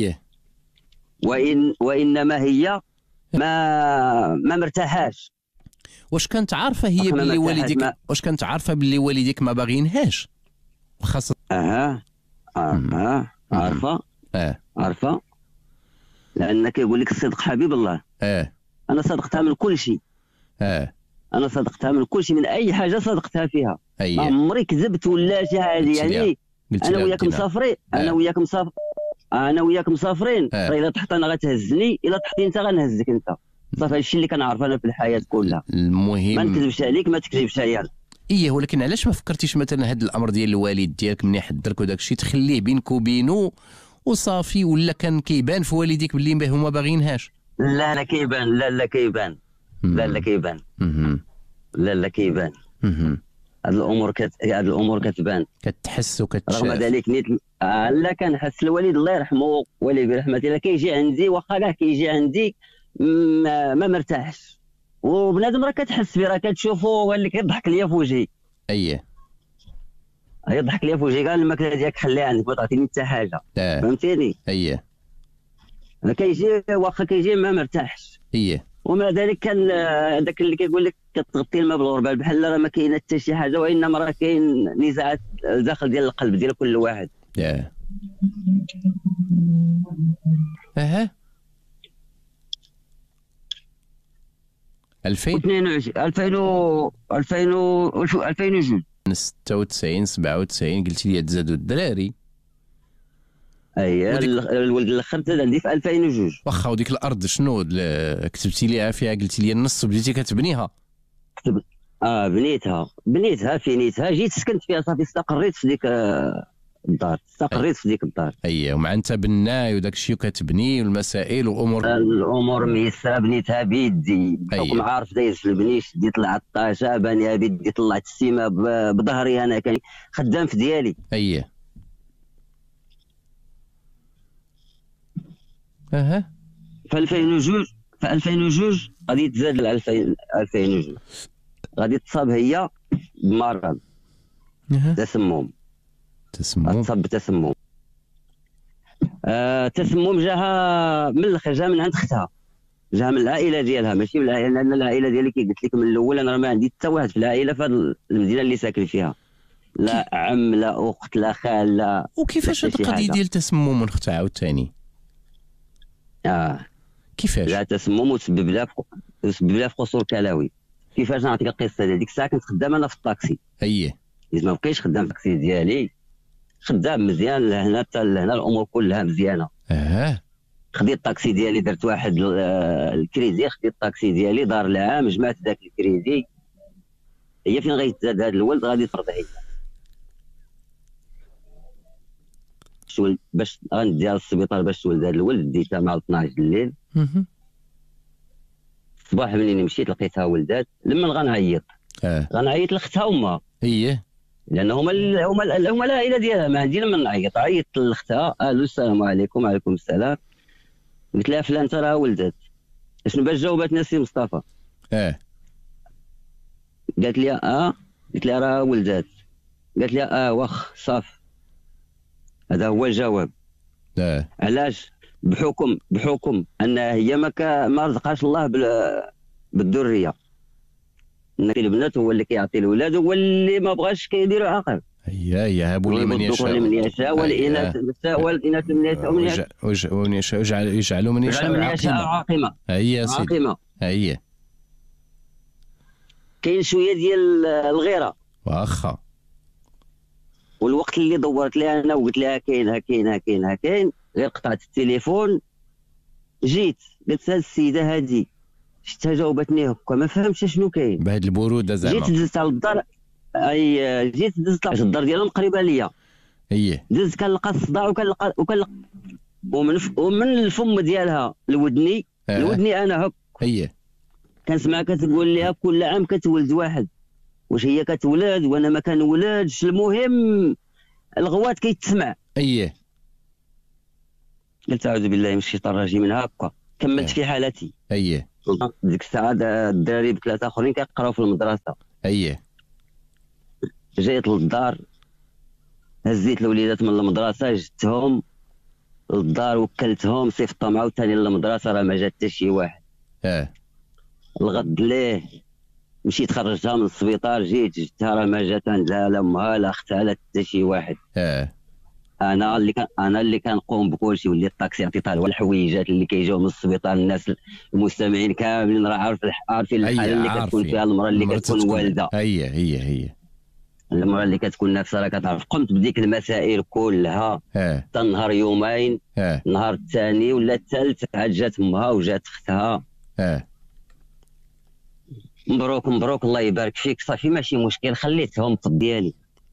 Speaker 2: وانما هي ما مرتاحاش.
Speaker 1: واش كانت عارفه هي باللي والديك واش كانت عارفه باللي والديك ما باغينهاش خاصه؟ عارفه لان كيقول لك الصدق حبيب الله. انا صدقتها من كل شيء. انا صدقتها من كل شيء، من اي حاجه صدقتها فيها. ما عمري كذبت ولا شي حاجه. يعني انا وياك مسافرين انا وياك مسافرين الا طحت انا غتهزني، الا طحتي انت غنهزك انت. صافي هادشي اللي كنعرف انا في الحياه كلها. المهم
Speaker 2: ما نكذبش عليك ما تكذبش عليا.
Speaker 1: ولكن علاش ما فكرتيش مثلا هذا الامر ديال الوالد ديالك ملي حضرك وداك الشيء تخليه بينك وبينه وصافي، ولا كان كيبان في والديك باللي هما باغينهاش؟
Speaker 2: لا كيبان. لا كيبان. هاد الامور كتبان،
Speaker 1: كتحس وكتشاف.
Speaker 2: رغم ذلك نيت لا كنحس الوالد الله يرحمه ولي برحمته الا كيجي عندي واخا كاع كيجي عندي ما مرتاحش. وبنادم راه كتحس بيه، راه كتشوفو هو اللي كيضحك ليا في وجهي. يضحك ليا في وجهي قال الماكله ديالك خليها عندك ما تعطيني حتى حاجه. فهمتيني؟ كيجي واخا كيجي ما مرتاحش. ومع ذلك كان داك اللي كيقول لك كتغطي الماء بالغربال، بحال راه ما كاين حتى شي حاجه، وانما راه كاين نزاعات داخل ديال القلب ديال كل واحد. 2002
Speaker 1: 96 97 قلتي لي تزادوا الدراري.
Speaker 2: الولد الاخر تزاد عندي في 2002.
Speaker 1: واخا وديك الارض شنو كتبتي ليها فيها؟ قلتي لي النص بديتي كتبنيها. بنيتها فينيتها، جيت سكنت فيها صافي، استقريت في ديك الدار. ومع انت بناي وداك الشيء وكتبني والمسائل
Speaker 2: الامور ميسره، بنيتها بيدي بحكم عارف دايز في البنيش. ديت العطاشه بانيها بيدي، طلعت السيمه بظهري، انا كان خدام في ديالي. في 2002 غادي تزاد ل 2002 غادي تصاب هي بمرض تسمم. تصاب بتسمم. تسمم جاها من الاخر، جا من عند اختها، جا من العائله ديالها ماشي من العائله، لان العائله ديالي كي قلت لك من الاول انا ما عندي حتى واحد في العائله في هذه المدينه اللي ساكن فيها، لا عم لا اخت لا خال لا.
Speaker 1: وكيفاش هاد القضيه ديال التسمم من اختها عاوتاني؟ كيفاش؟
Speaker 2: لا تسمم وتسبب لها في قصور كلوي. كيفاش نعطيك القصه ديال ديك الساعه؟ كنت خدام انا في الطاكسي. ما بقيتش خدام في الطاكسي ديالي، خدام مزيان لهنا حتى لهنا، الامور كلها مزيانه. خديت الطاكسي ديالي، درت واحد الكريدي، خديت الطاكسي ديالي دار العام، جمعت ذاك الكريدي. هي فين غيتزاد هذا الولد غادي تفرض هي باش غنديها للسبيطار باش تولد هذا الولد. ديتها مع 12 الليل. الصباح ملي مشيت لقيتها ولدات. لما غنعيط لاختها وامها، لان هما العائله ديالها، ما عندي لما نعيط. عيطت لاختها، الو السلام عليكم. وعليكم السلام. قلت لها فلان راه ولدت. شنو باش جاوبتني السي مصطفى؟ قالت لي قلت لها راه ولدات. قالت لي واخ صافي، هذا هو الجواب. علاش؟ بحكم ان هي ما رزقهاش الله بالذريه. البنات هو اللي كيعطي الولاد، هو اللي ما بغاش كيديروا عقل.
Speaker 1: يهب لمن يشاء
Speaker 2: لمن يشاء، والاناث من يشاء
Speaker 1: ومن يشاء يجعل من يشاء
Speaker 2: عاقمه.
Speaker 1: عاقمه.
Speaker 2: كاين شويه ديال الغيره
Speaker 1: واخا.
Speaker 2: والوقت اللي دورت لها انا وقلت لها كاين غير قطعت التليفون، جيت قلت هاد السيده هادي شفتها جاوبتني هكا ما فهمتش شنو كاين
Speaker 1: بهاد البروده زعما.
Speaker 2: جيت دزت على الدار، جيت دزت على الدار ديالهم قريبه ليا. دزت كنلقى الصداع وكنلقى ومن الفم ديالها لودني انا هك كنسمعها كتقول لها كل عام كتولد واحد. واش هي كتولد وانا ما كنولدش؟ المهم الغوات كيتسمع. قلت اعوذ بالله من الشيطان الرجيم. من هكا كملت في حالتي. ديك الساعه الدراري بثلاثه اخرين كيقراو في المدرسه. جيت للدار، هزيت الوليدات من المدرسه، جبتهم للدار وكلتهم، صيفطهم عاوتاني للمدرسه، راه ما جات حتى شي واحد. الغد ليه مشيت خرجتها من السبيطار، جبتها، راه ما جات لا امها لا اختها لا حتى شي واحد. انا اللي كنقوم بكل شيء، وليت الطاكسي عطيتها له الحويجات اللي كيجيو من السبيطار. الناس المستمعين كاملين راه عارفين الحاله اللي كتكون فيها المراه اللي كتكون والده.
Speaker 1: هي
Speaker 2: المراه اللي كتكون نافسه راه كتعرف. قمت بديك المسائل كلها حتى نهار يومين. النهار الثاني ولا الثالث عاد جات امها وجات اختها. مبروك الله يبارك فيك، صافي ماشي مشكل، خليتهم في ديالي.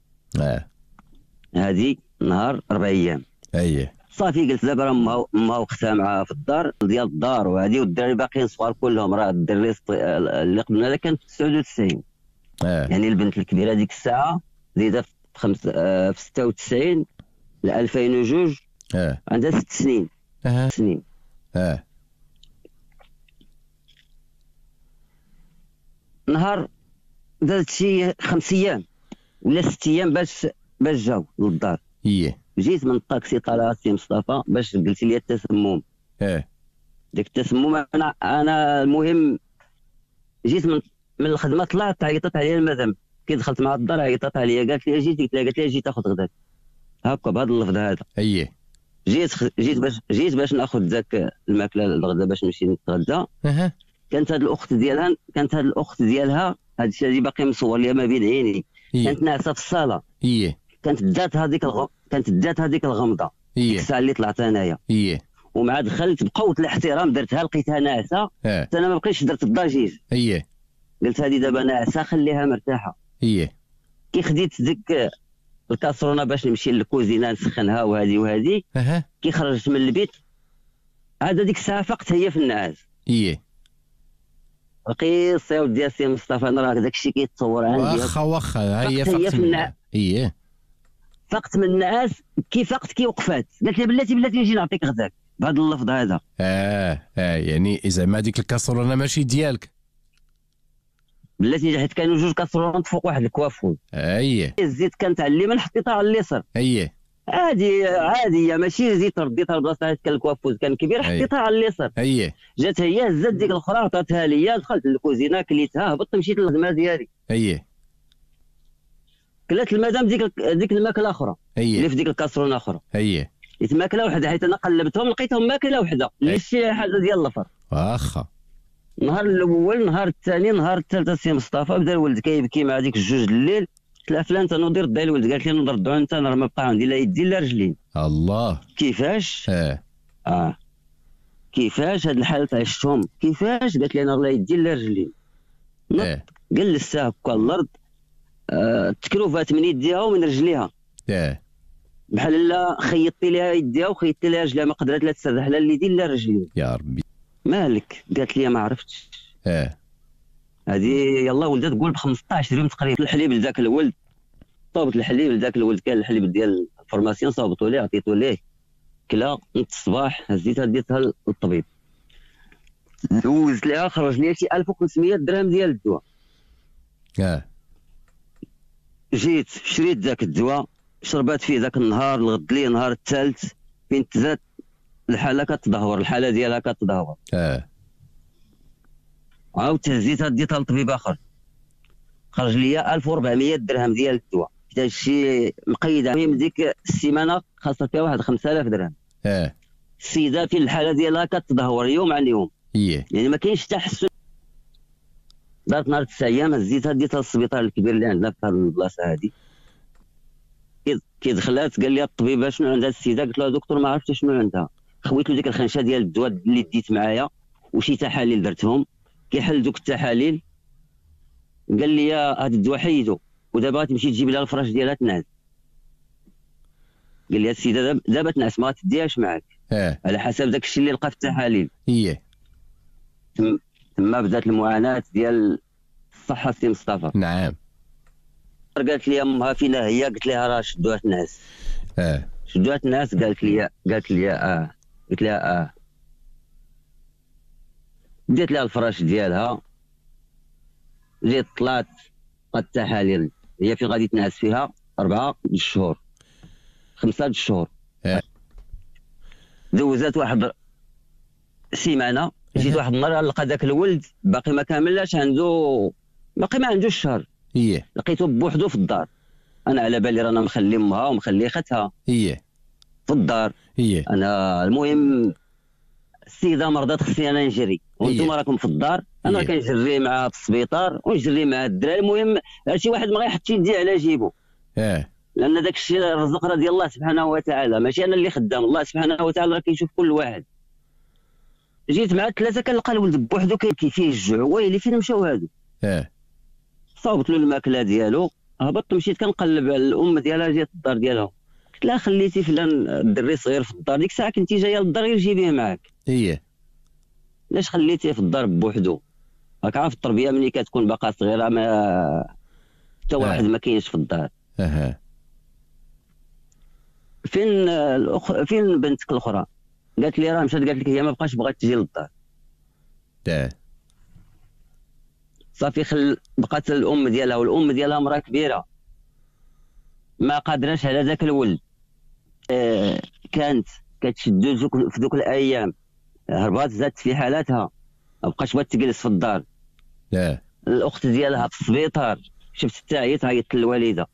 Speaker 2: هذه نهار 4 ايام. صافي قلت دابا راه امها واختها معاها في الدار ديال الدار وهذه، والدراري باقيين صغار كلهم. راه الدري اللي قبلنا هذا كان في 99. يعني البنت الكبيره ديك الساعه زيدها في 96 ل 2002 عندها 6 سنين. نهار دازت شي 5 ايام ولا 6 ايام باش جاو للدار. جيت من الطاكسي طالع السي مصطفى باش قلت لي التسمم. ديك التسمم انا المهم جيت من الخدمه، طلعت عيطت عليا المدام كي دخلت مع الدار، عيطت عليا قالت لي قالت لي جي تاخذ غداك هكا بهذا اللفظ هذا. جيت باش ناخذ ذاك الماكله الغدا باش نمشي نتغدى. كانت هاد الاخت ديالها هاد الشيء اللي باقي مصور ليا ما بين عيني. كانت ناعسه في الصاله. كانت دات هذيك الغمضه ديك الساعه اللي طلعت انايا. ومع دخلت بقوه الاحترام درتها، لقيتها ناعسه. انا ما بقيتش درت الضجيج. قلت هذه دابا ناعسه خليها مرتاحه. كي خديت ديك الكاسرونه باش نمشي للكوزينه نسخنها وهذه كي خرجت من البيت عاد ديك الساعه فقت هي في النعاس. القصه ودي السي مصطفى، انا راه داك الشيء كيتصور عندي.
Speaker 1: واخا هي فقت من
Speaker 2: فقت من النعاس. كي وقفات قالت لي بلاتي نجي نعطيك غداك بهذا اللفظ هذا.
Speaker 1: يعني زعما هذيك الكاسرونه ماشي ديالك.
Speaker 2: بلاتي حيت كانوا 2 كاسرونات فوق واحد الكوافون. الزيت كانت على اليمين حطيتها على اليسار. عاديه ماشي زيت رديتها لبلاصتها حيت كان الكوافوز كان كبير حطيتها على اليسار. جات هي هزات ديك الاخرى عطاتها ليا، دخلت للكوزينه كليتها، هبطت مشيت للخدمه ديالي. كلات المدام ديك الماكله الاخرى اللي في ديك الكاسرونه الاخرى. حيت ماكله وحده، حيت انا قلبتهم لقيتهم ماكله وحده اللي شي حاجه ديال الفر.
Speaker 1: واخا
Speaker 2: النهار الاول، النهار الثاني، النهار الثالث السي مصطفى بدا الولد كيبكي مع ديك 2 الليل. قلت لها فلان تنوضي رد على الولد. قالت لي نردو انت، انا ما بقى عندي لا يدي لا رجلين.
Speaker 1: الله
Speaker 2: كيفاش؟ كيفاش هاد الحالات عشتهم؟ كيفاش؟ قالت لي انا لا يدي لا رجلين. جلسها هكا الارض، تكروفات من يديها ومن رجليها. بحال لا خيطتي لها يديها وخيطتي لها رجليها، ما قدرت لا تسرح لا اليدين لا رجلين.
Speaker 1: يا ربي
Speaker 2: مالك؟ قالت لي ما عرفتش. هذه يلا ولدت تقول ب 15 يوم تقريبا. الحليب لذاك الولد، صوبت الحليب لذاك الولد، كان الحليب ديال الفورماسيون صوبتو ليه عطيتو ليه كلا. الصباح هزيتها ديتها للطبيب. دوزت لها خرج لي شي 1500 درهم ديال الدواء. جيت شريت ذاك الدواء، شربات فيه ذاك النهار، لغد لي النهار الثالث فين تزاد الحاله كتدهور، الحاله ديالها كتدهور. عاود تهزيتها ديتها لطبيب اخر، خرج لي 1400 درهم ديال الدواء، حتى هادشي مقيده. المهم ديك السيمانه خاصها فيها واحد 5000 درهم. السيده في الحاله ديالها كتدهور يوم عن يوم، يعني ما كاينش تحسن. دارت نهار 9 ايام، هزيتها ديتها للسبيطار الكبير اللي عندنا في هذه البلاصه هذه. كي دخلات قال لي الطبيب شنو عندها السيده؟ قلت له دكتور ما عرفتش شنو عندها. خويت له ديك الخنشه ديال الدواء اللي ديت معايا وشي تحاليل درتهم، كيحل دوك التحاليل قال لي هذا الدواء حيدو ودابا تمشي تجيب لها الفراش ديالها تنعس. قال لي السيده دابا تنعس ما تديهاش معاك على حسب داك الشيء اللي لقى في التحاليل. تما بدات المعاناه ديال الصحه سي مصطفى.
Speaker 1: نعم.
Speaker 2: قالت لي امها فينا هي؟ قلت لها راه شدوها تنعس. شدوها تنعس. قالت لي قلت لها ديت لها الفراش ديالها، جيت طلعت التحاليل هي فين غادي تنعس فيها 4 شهور 5 شهور. دوزات واحد سيمانه، جيت واحد النهار لقى داك الولد باقي ما كاملاش عنده، باقي ما عندوش شهر. لقيته بوحدو في الدار. انا على بالي رانا مخلي امها ومخلي اختها في الدار. انا المهم السيده مرضات، خصني انا نجري وانتم راكم في الدار. انا كنجري معها في السبيطار ونجري مع الدراري. المهم شي واحد ما غيحطش يديه على جيبو، لان داك الشيء الرزق راه ديال الله سبحانه وتعالى، ماشي انا اللي خدام. الله سبحانه وتعالى راه كيشوف كل واحد. جيت مع الثلاثه كنلقى الولد بوحدو كيبكي فيه الجوع. ويلي فين مشاو هادو؟ صاوبت له الماكله ديالو، هبطت مشيت كنقلب على الام ديالها جات الدار ديالها. قلت لها خليتي فلان الدري صغير في الدار، ديك الساعه كنتي جايه للدار غير جيبيه معاك. علاش خليتيه في الدار بوحدو؟ راك عارف التربيه ملي كتكون باقا صغيره ما حتى واحد ما كاينش في الدار. فين بنتك الاخرى؟ قالت لي راه مشات. قالت لك هي ما بقاش بغات تجي للدار. صافي بقات الام ديالها، والام ديالها مراه كبيره ما قادراش على ذاك الولد. كانت كتشدو في ذوك الايام، هربات زادت في حالاتها، ما بقاش بغات تجلس في الدار. الاخت ديالها في السبيطار، شفت حتى هي تعيط للوالده.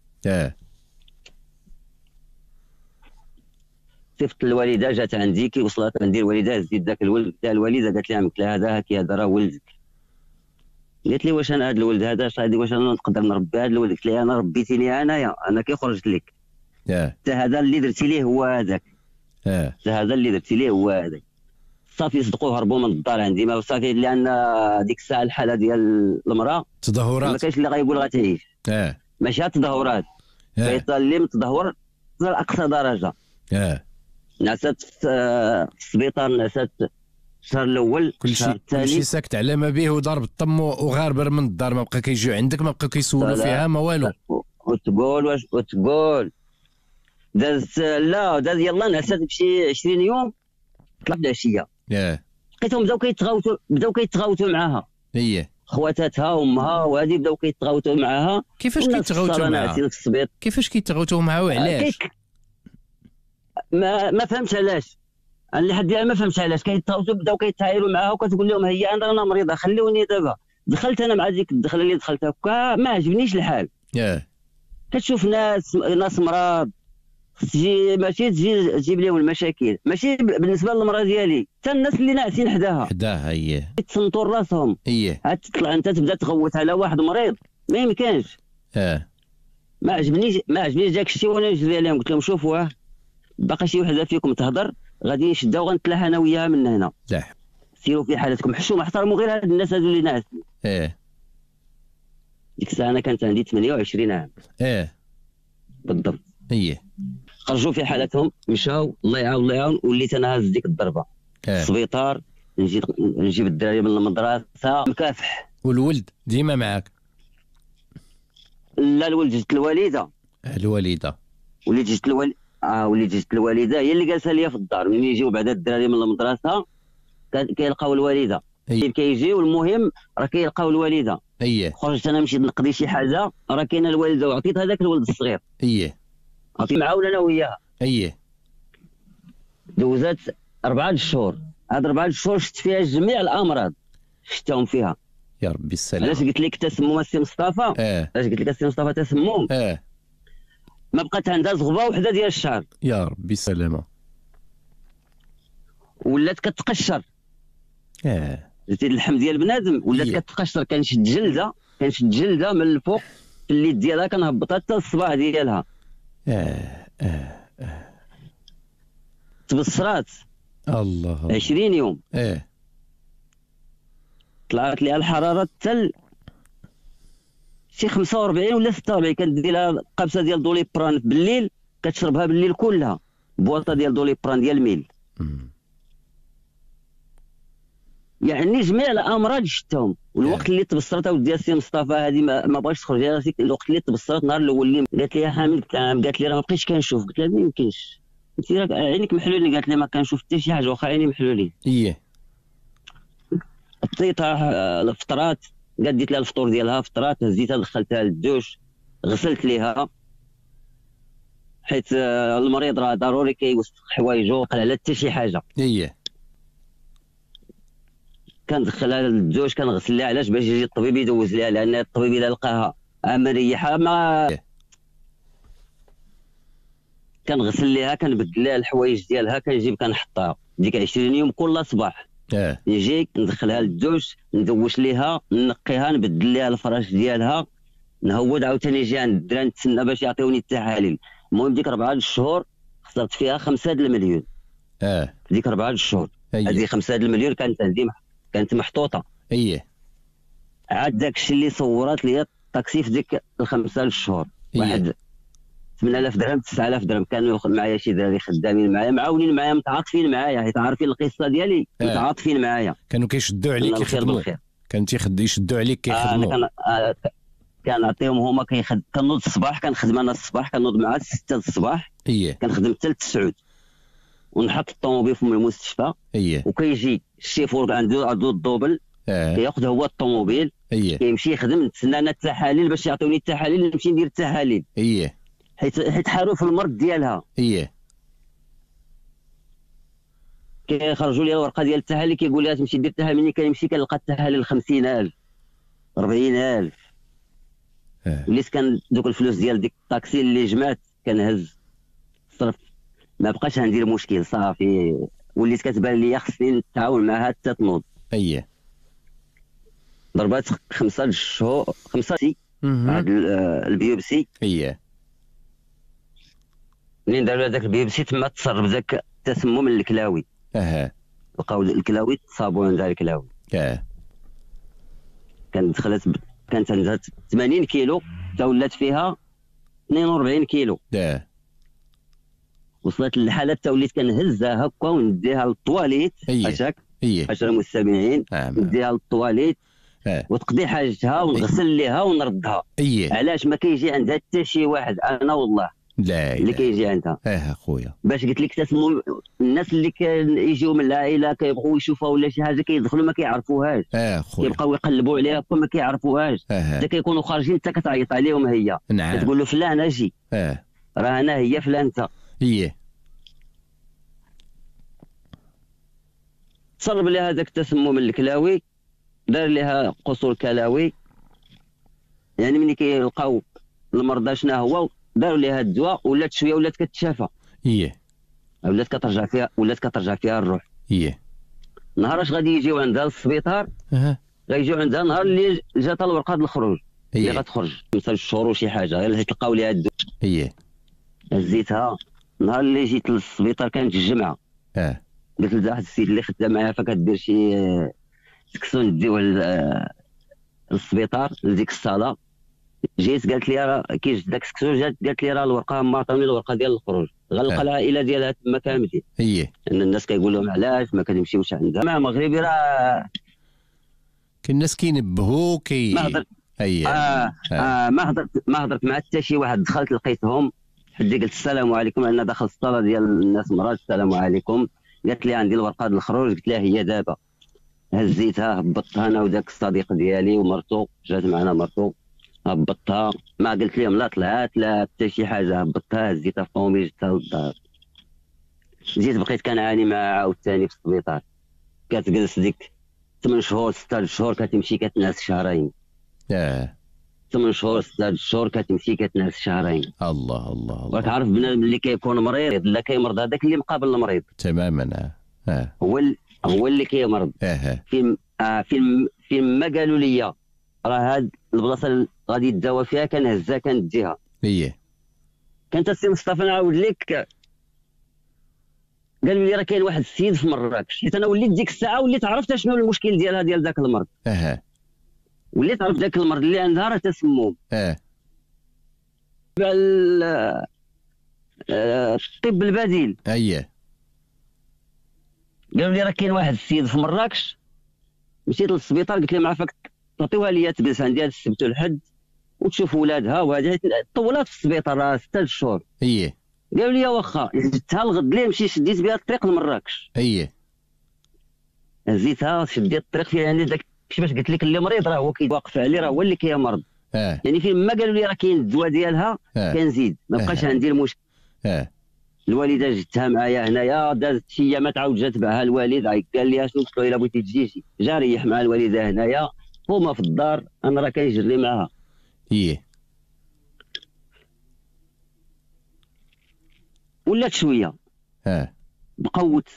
Speaker 2: صيفط الوالده، جات عندي. كي وصلت عندي الوالده هزيت ذاك الولد تاع الوالده، قالت لها قلت لها هذا هاكي هذا راه ولدك. قالت لي واش انا هذا الولد هذا واش انا نقدر نربي هذا الولد؟ قلت لها انا ربيتيني انا كي خرجت لك. حتى هذا اللي درتي ليه هو هذاك. حتى هذا اللي درتي ليه هو هذاك. صافي صدقوا هربوا من الدار عندي. ما صافي لان ديك الساعه الحاله ديال المراه
Speaker 1: تدهورات،
Speaker 2: ما كاينش اللي غايقول غتعيش. ماشي تدهورات، فيصل اللي متدهور لاقصى درجه. نعست في السبيطار، نعست الشهر الاول الشهر الثاني.
Speaker 1: كلشي ساكت على ما به وضرب الطم وغاربر من الدار، ما بقى كيجيو عندك، ما بقى كيسولوا فيها ما والو.
Speaker 2: وتقول دازت لا داز يلا نعست بشي 20 يوم. طلعت العشيه لقيتهم بداو كيتغاوتوا معاها. خواتاتها وامها وهذه بداو كيتغاوتوا معاها.
Speaker 1: كيفاش كيتغاوتوا معاها؟ كيفاش كيتغاوتوا معاها وعلاش؟
Speaker 2: ما فهمتش علاش. انا لحد الان ما فهمتش علاش كيتغاوتوا. بداو كيتعايروا معاها وكتقول لهم هي انا رانا مريضه خلوني دابا. دخلت انا مع ديك الدخله اللي دخلت هكا ما عجبنيش الحال. كتشوف ناس مرض، ماشي تجيب لهم المشاكل، ماشي بالنسبه للمراه ديالي، حتى الناس اللي ناعسين حداها يتصنتوا راسهم. عاد تطلع انت تبدا تغوت على واحد مريض، ما يمكنش. ما عجبنيش داك الشيء. وانا نجري عليهم قلت لهم شوفوا باقي شي وحده فيكم تهضر غادي نشدها وغنتلاحى انا وياها من هنا. سيروا في حالتكم، حشومه، احترموا غير هاد الناس هادو اللي ناعسين. ديك الساعه انا كانت عندي 28 عام. بالضبط. خرجوا في حالتهم، مشاو الله يعاون. وليت انا هاز ديك الضربه السبيطار، نجيب الدراري من المدرسه مكافح.
Speaker 1: والولد ديما معاك؟
Speaker 2: لا الولد جبت الوالده. وليت جبت الوالده هي اللي جالسه ليا في الدار. ملي يجيو بعدا الدراري من المدرسه كيلقاو الوالده كيجيو المهم راه كيلقاو الوالده. خرجت انا مشيت نقضي شي حاجه، راه كاينه الوالده وعطيت هذاك الولد الصغير. عطيت معاون انا وياها. دوزات 4 شهور. هاد 4 شهور شفت فيها جميع الامراض، شفتهم فيها.
Speaker 1: يا ربي السلامه.
Speaker 2: علاش قلت لك تسمم السي مصطفى؟ علاش قلت لك السي مصطفى تسمم؟ ما بقات عندها زغبه وحده ديال الشعر.
Speaker 1: يا ربي السلامه.
Speaker 2: ولات كتقشر. زيد اللحم ديال بنادم ولات كتقشر. كنشد جلده من الفوق في اليد ديالها، كنهبطها حتى الصباع ديالها. تبصرات
Speaker 1: الله
Speaker 2: 20 يوم. طلعت ليها الحراره حتى شي 45 ولا 46. كندير لها قبسه ديال دوليبران بالليل، كتشربها بالليل كلها، بواطه ديال دوليبران ديال الميل. يعني جميع الامراض شفتهم. والوقت اللي تبصرت اودي السي مصطفى هذه ما بغاش تخرج. الوقت اللي تبصرت النهار الاول اللي قالت لي يا حامد، قالت لي راه ما بقيتش كنشوف. قلت لها ما يمكنش، انت راك عينيك محلولين. قالت لي ما كنشوف حتى شي حاجه واخا عيني محلولين. عطيتها الفطرات، قديت لها الفطور ديالها، فطرات هزيتها دخلتها للدوش، غسلت ليها، حيت المريض راه ضروري كيوسخ حوايجو قال على حتى شي حاجه. كندخلها للدوش، كنغسل لها. علاش؟ باش يجي الطبيب يدوز لها، لان الطبيب الا لقاها مريحه ما كنغسل لها، كنبدل لها الحوايج ديالها، كنجيب كنحطها ديك 20 يوم كل صباح. يجي ندخلها للدوش، ندوش ليها، نقيها، نبدل لها الفراش ديالها، نهود عاوتاني نجي عند الدراري نتسنى باش يعطيوني التحاليل. المهم ديك 4 شهور خسرت فيها 5 المليون. ديك 4 شهور هذه 5 المليون كانت محطوطه. عاد داك الشيء اللي صورت لي الطاكسي في ديك ال5 شهور. واحد 8000 درهم 9000 درهم. كانوا ياخذ معايا شي دراري خدامين معايا، معاونين معايا، متعاطفين معايا، حيت عارفين القصه ديالي، متعاطفين معايا.
Speaker 1: كانوا كيشدوا عليك كيخدموا. كانوا يشدوا عليك كيخدموا.
Speaker 2: كنعطيهم هما كنوض الصباح، كنخدم انا الصباح، كنوض مع 6 الصباح. كنخدم حتى ل 9 ونحط الطوموبيل في المستشفى. وكيجي الشيفور عنده الدوبل، كياخذ هو الطوموبيل، كيمشي يخدم. نتسنى انا التحاليل باش يعطيوني التحاليل، نمشي ندير التحاليل. حيت حاروا في المرض ديالها. كيخرجوا لي الورقه ديال التحاليل، كيقول لها تمشي دير التحاليل. ملي كنمشي كنلقى التحاليل 50,000 40,000. وليت كان دوك الفلوس ديال ديك الطاكسي اللي جمعت كنهز صرف، ما بقاش عندي المشكل صافي. وليت كتبان لي خصني نتعاون معها حتى تنوض. ضربات 5 شهور 5 هاد البيوبسي. منين داروا هذاك البيوبسي تما تصرف ذاك التسمم الكلاوي. لقاو الكلاوي تصابوا عند الكلاوي. كانت عندها 80 كيلو، تا ولات فيها 42 كيلو. وصلت للحاله تا وليت كنهزها هكا ونديها للطواليت. هاشاك 10 مستمعين، نديها للطواليت وتقضي حاجتها ونغسل ليها ونردها. علاش؟ ما كيجي عندها حتى شي واحد، انا والله
Speaker 1: لا
Speaker 2: اللي كيجي عندها.
Speaker 1: خويا
Speaker 2: باش قلت لك تسمو الناس اللي كيجيو من العائله كيبغوا يشوفوا ولا شي حاجه، كيدخلوا ما كيعرفوهاش.
Speaker 1: خويا
Speaker 2: كيبقاو يقلبوا عليها ما كيعرفوهاش. حتى كيكونوا خارجين حتى كتعيط عليهم هي. كتقول له فلان اجي، راه انا هي فلانته. تصرب لها هذاك التسمم الكلاوي، دار لها قصور كلاوي. يعني ملي كيلقاو المرضى شنو هو، داروا لها الدواء، ولات شويه ولات كتشافى. ولات كترجع فيها الروح. نهار اش غادي يجيو عندها للسبيطار، غيجيو عندها نهار اللي جاتها الورقه ديال الخروج، اللي غتخرج 5 شهور وشي حاجه، غير تلقاو لها الدواء. هزيتها نهار اللي جيت للسبيطار، كانت الجمعه. قلت لها واحد السيد اللي خدام معايا فكدير شي سكسون نديوه للسبيطار لديك الصاله. جيت قالت لي راه كيجد داك السكسون، جات قالت لي راه الورقه ما عطاوني الورقه ديال الخروج. غنلقى العائله ديالها تما كاملين. ان الناس كيقول لهم علاش ما كنمشيوش عندها. مع مغربي راه
Speaker 1: كاين الناس كينبهوا
Speaker 2: ما هضرت مع حتى شي واحد. دخلت لقيتهم حدي، قلت السلام عليكم. انا داخل الصاله ديال الناس مرات، السلام عليكم. قالت لي عندي الورقه ديال الخروج. قلت لها هي دابا. هزيتها هبطتها انا وذاك الصديق ديالي ومرتو، جات معنا مرتو، هبطتها ما قلت لهم لا طلعت لا حتى شي حاجه، هبطتها هزيتها في طومي جبتها للدار. زيد بقيت كنعاني معها عاوتاني في السبيطار، كتجلس ديك 8 شهور 6 شهور كتمشي كتنعس شهرين. 8 شهور 6 شهور كتمشي كتنعس شهرين.
Speaker 1: الله الله الله.
Speaker 2: وكتعرف بنادم اللي كيكون مريض لا كيمرض هذاك اللي مقابل المريض
Speaker 1: تماما.
Speaker 2: هو اللي كيمرض. فين ما قالوا لي راه هاد البلاصه اللي غادي يداوى فيها كنهزها كنديها. كانت السي مصطفى نعاود لك قالوا لي راه كاين واحد السيد في مراكش، حيت انا وليت ديك الساعه وليت عرفت شنو المشكل ديالها ديال ذاك المرض. وليت عرفت ذاك المرض اللي عندها راه تسمم. الطب البديل. قالوا لي راه كاين واحد السيد في مراكش. مشيت للسبيطار قلت لهم عافاك تعطيوها لي تجلس عندي هذا السبت والحد وتشوف ولادها، وهذه طولات في السبيطار راه 6 شهور. قالوا لي واخا، زدتها الغد ليه مشيت شديت بها الطريق لمراكش. هزيتها شديت الطريق فيها، يعني داك كيفاش قلت لك اللي مريض راه هو كيواقف عليه، راه هو اللي كيمرض. يعني فين ما قالوا لي راه كاين الدواء ديالها كنزيد، ما بقاش عندي المشكل. الوالده جبتها معايا هنايا، دازت شي ايامات عاود جات معها الوالد قال لي شنو، قلت له الا بغيتي تجي جا ريح مع الوالده هنايا، هما في الدار انا راه كنجري معاها. ولات شويه بقوت